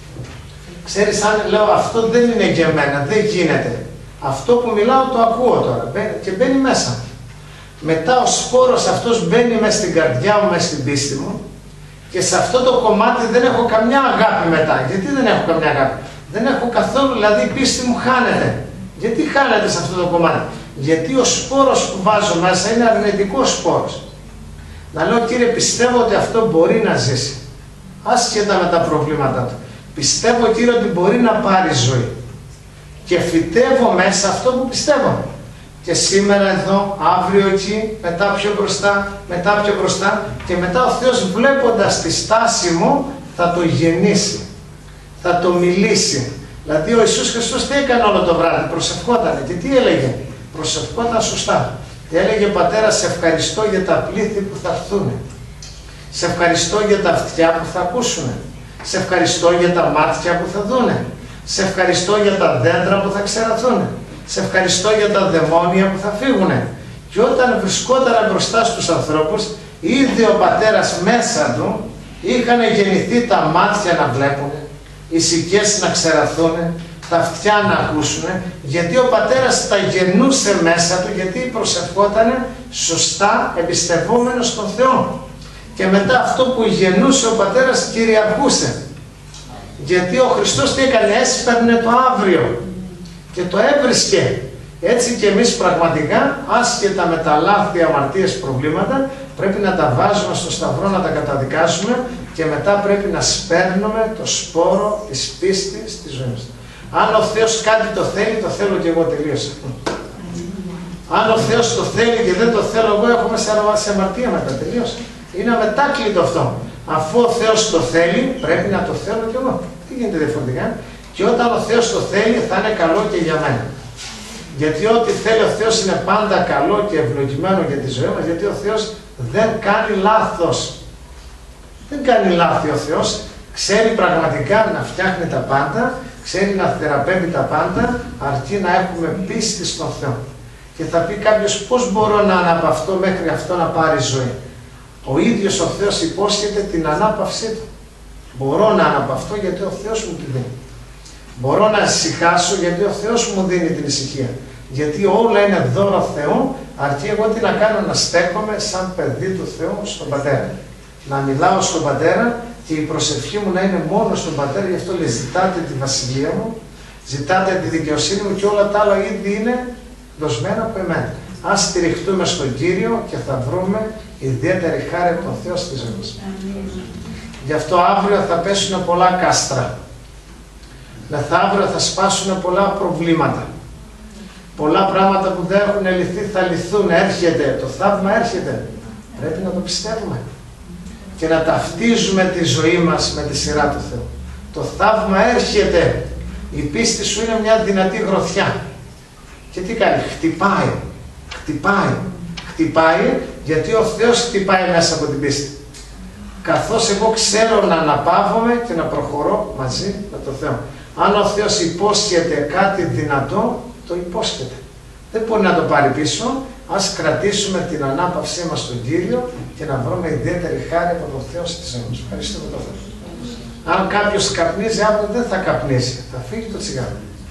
A: Ξέρεις, αν λέω αυτό δεν είναι για μένα, δεν γίνεται. Αυτό που μιλάω το ακούω τώρα και μπαίνει μέσα. Μετά ο σπόρος αυτός μπαίνει μέσα στην καρδιά μου, μέσα στην πίστη μου και σε αυτό το κομμάτι δεν έχω καμιά αγάπη μετά. Γιατί δεν έχω καμιά αγάπη? Δεν έχω καθόλου, δηλαδή η πίστη μου χάνεται. Γιατί χάνεται σε αυτό το κομμάτι? Γιατί ο σπόρος που βάζω μέσα είναι αρνητικός σπόρος. Να λέω, Κύριε, πιστεύω ότι αυτό μπορεί να ζήσει, άσχετα με τα προβλήματά του. Πιστεύω, Κύριε, ότι μπορεί να πάρει ζωή. Και φυτεύω μέσα αυτό που πιστεύω. Και σήμερα εδώ, αύριο εκεί, μετά πιο μπροστά, μετά πιο μπροστά. Και μετά ο Θεός, βλέποντας τη στάση μου, θα το γεννήσει. Θα το μιλήσει. Δηλαδή ο Ιησούς Χριστός τι έκανε όλο το βράδυ? Προσευχότανε. Και τι έλεγε? Προσευχόταν σωστά. Και έλεγε, Πατέρα, σε ευχαριστώ για τα πλήθη που θα έρθουν. Σε ευχαριστώ για τα αυτιά που θα ακούσουν. Σε ευχαριστώ για τα μάτια που θα δούνε. Σε ευχαριστώ για τα δέντρα που θα ξεραθούν. Σε ευχαριστώ για τα δαιμόνια που θα φύγουν. Και όταν βρισκόταν μπροστά στους ανθρώπους, είδε ο Πατέρας μέσα του, είχαν γεννηθεί τα μάτια να βλέπουν, οι σικές να ξεραθούν, τα αυτιά να ακούσουν, γιατί ο Πατέρας τα γεννούσε μέσα του, γιατί προσευχόταν σωστά εμπιστευόμενος στον Θεό. Και μετά αυτό που γεννούσε ο Πατέρας κυριαρχούσε. Γιατί ο Χριστός τι έκανε? Έσπαιρνε το αύριο και το έβρισκε. Έτσι και εμείς πραγματικά, άσχετα με τα λάθη, αμαρτίες, προβλήματα, πρέπει να τα βάζουμε στο σταυρό, να τα καταδικάσουμε και μετά πρέπει να σπέρνουμε το σπόρο της πίστης της ζωής. Αν ο Θεός κάτι το θέλει, το θέλω και εγώ, τελείωσα. Αν ο Θεός το θέλει και δεν το θέλω εγώ, έχω μέσα σε αμαρτία μετά, τελείωσα. Είναι αμετάκλητο αυτό. Αφού ο Θεός το θέλει, πρέπει να το θέλω και εγώ. Τι γίνεται διαφορετικά? Και όταν ο Θεός το θέλει, θα είναι καλό και για μένα. Γιατί ό,τι θέλει ο Θεός είναι πάντα καλό και ευλογημένο για τη ζωή μας, γιατί ο Θεός δεν κάνει λάθος. Δεν κάνει λάθη ο Θεός. Ξέρει πραγματικά να φτιάχνει τα πάντα, ξέρει να θεραπεύει τα πάντα, αρκεί να έχουμε πίστη στον Θεό. Και θα πει κάποιος, πώς μπορώ να αναπαυτώ μέχρι αυτό να πάρει ζωή? Ο ίδιος ο Θεός υπόσχεται την ανάπαυσή του. Μπορώ να αναπαυτώ γιατί ο Θεός μου τη δίνει. Μπορώ να ησυχάσω γιατί ο Θεός μου δίνει την ησυχία. Γιατί όλα είναι δώρο Θεού, αρκεί εγώ τι να κάνω? Να στέκομαι σαν παιδί του Θεού στον Πατέρα. Να μιλάω στον Πατέρα και η προσευχή μου να είναι μόνο στον Πατέρα. Γι' αυτό λέει, ζητάτε τη βασιλεία μου, ζητάτε τη δικαιοσύνη μου και όλα τα άλλα ήδη είναι δοσμένα από εμένα. Ας στηριχτούμε στον Κύριο και θα βρούμε ιδιαίτερη χάρη από τον Θεό στη ζωή μας. Γι' αυτό αύριο θα πέσουν πολλά κάστρα. Μεθαύριο θα σπάσουν πολλά προβλήματα. Πολλά πράγματα που δεν έχουν λυθεί θα λυθούν. Έρχεται, το θαύμα έρχεται. Πρέπει να το πιστεύουμε. Και να ταυτίζουμε τη ζωή μας με τη σειρά του Θεού. Το θαύμα έρχεται. Η πίστη σου είναι μια δυνατή γροθιά. Και τι κάνει? Χτυπάει. Χτυπάει. Χτυπάει γιατί ο Θεός χτυπάει μέσα από την πίστη. Καθώς εγώ ξέρω να αναπαύομαι και να προχωρώ μαζί με τον Θεό. Αν ο Θεός υπόσχεται κάτι δυνατό, το υπόσχεται. Δεν μπορεί να το πάρει πίσω. Ας κρατήσουμε την ανάπαυσή μας στον Κύριο και να βρούμε ιδιαίτερη χάρη από τον Θεό στη ζωή μας. Ευχαριστούμε τον Θεό. Αν κάποιος καπνίζει, αύριο δεν θα καπνίσει. Θα φύγει το τσιγάρο.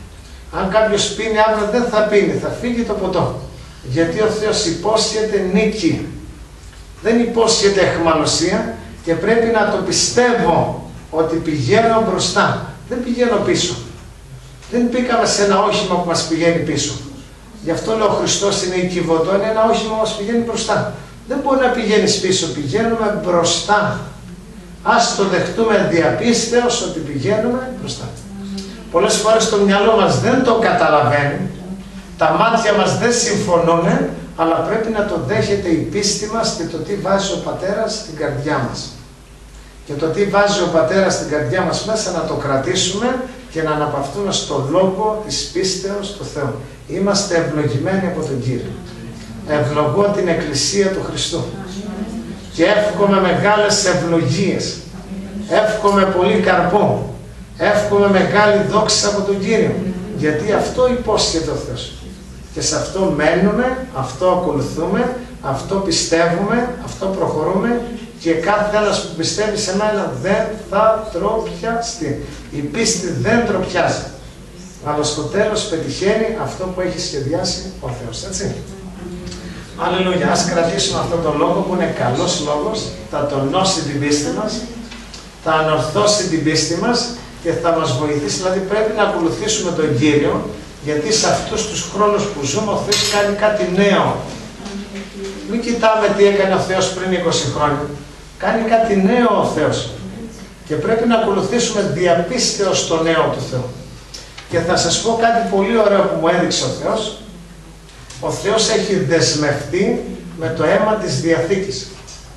A: Αν κάποιος πίνει αύριο δεν θα πίνει, θα φύγει το ποτό. Γιατί ο Θεός υπόσχεται νίκη. Δεν υπόσχεται αιχμαλωσία και πρέπει να το πιστεύω ότι πηγαίνω μπροστά. Δεν πηγαίνω πίσω. Δεν μπήκαμε σε ένα όχημα που μας πηγαίνει πίσω. Γι' αυτό λέω ο Χριστός είναι η κυβωτό, είναι ένα όχημα που μας πηγαίνει μπροστά. Δεν μπορεί να πηγαίνεις πίσω, πηγαίνουμε μπροστά. Ας το δεχτούμε διαπίστεως ότι πηγαίνουμε μπροστά. Πολλές φορές το μυαλό μας δεν το καταλαβαίνει, τα μάτια μας δεν συμφωνούν, αλλά πρέπει να το δέχεται η πίστη μας και το τι βάζει ο Πατέρας στην καρδιά μας. Και το τι βάζει ο Πατέρας στην καρδιά μας μέσα να το κρατήσουμε και να αναπαυτούμε στο λόγο της πίστεως του Θεού. Είμαστε ευλογημένοι από τον Κύριο. Ευλογώ την Εκκλησία του Χριστού. Και εύχομαι μεγάλες ευλογίες. Εύχομαι πολύ καρπό. Εύχομαι μεγάλη δόξα από τον Κύριο. Γιατί αυτό υπόσχεται ο Θεός. Και σε αυτό μένουμε, αυτό ακολουθούμε, αυτό πιστεύουμε, αυτό προχωρούμε και κάθε ένας που πιστεύει σε μένα δεν θα τροπιαστεί. Η πίστη δεν τροπιάζει. Αλλά στο τέλος πετυχαίνει αυτό που έχει σχεδιάσει ο Θεός. Έτσι. Αλληλούια. Ας κρατήσουμε αυτόν τον λόγο που είναι καλός λόγος, θα τονώσει την πίστη μας, θα ανορθώσει την πίστη μας και θα μας βοηθήσει. Δηλαδή πρέπει να ακολουθήσουμε τον Κύριο, γιατί σε αυτούς τους χρόνους που ζούμε ο Θεός κάνει κάτι νέο. Μην κοιτάμε τι έκανε ο Θεός πριν είκοσι χρόνια. Κάνει κάτι νέο ο Θεός. Και πρέπει να ακολουθήσουμε διαπίστεως το νέο του Θεού. Και θα σας πω κάτι πολύ ωραίο που μου έδειξε ο Θεός. Ο Θεός έχει δεσμευτεί με το αίμα της Διαθήκης.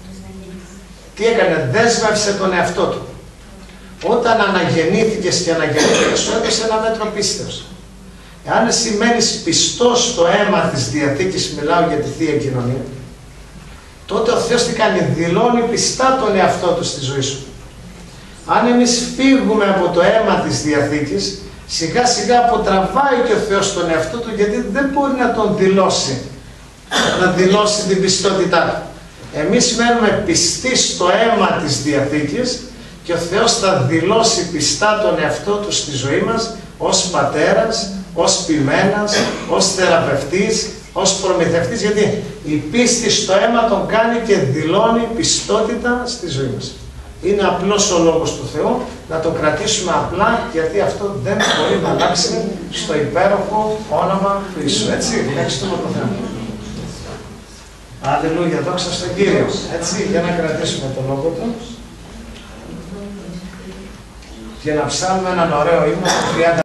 A: Τι έκανε? Δέσμευσε τον εαυτό του. Όταν αναγεννήθηκες και αναγεννήθηκες σου έδωσε ένα μέτρο πίστεως. Εάν εσύ μένεις πιστός στο αίμα της Διαθήκης, μιλάω για τη Θεία Κοινωνία, τότε ο Θεός τι κάνει? Δηλώνει πιστά τον εαυτό του στη ζωή σου. Αν εμείς φύγουμε από το αίμα της Διαθήκης, σιγά σιγά αποτραβάει και ο Θεός τον εαυτό του, γιατί δεν μπορεί να τον δηλώσει, να δηλώσει την πιστότητά του. Εμείς μένουμε πιστοί στο αίμα της Διαθήκης και ο Θεός θα δηλώσει πιστά τον εαυτό του στη ζωή μας ως πατέρας, ως ποιμένας, ως θεραπευτής, ως προμηθευτής, γιατί η πίστη στο αίμα τον κάνει και δηλώνει πιστότητα στη ζωή μας. Είναι απλός ο λόγος του Θεού, να το κρατήσουμε απλά, γιατί αυτό δεν μπορεί να αλλάξει στο υπέροχο όνομα του Ιησού. Έτσι, ευχαριστούμε τον Θεό. Αλληλούια, δόξα στον Κύριο. Έτσι, για να κρατήσουμε τον λόγο του και να ψάλουμε έναν ωραίο ύμνο.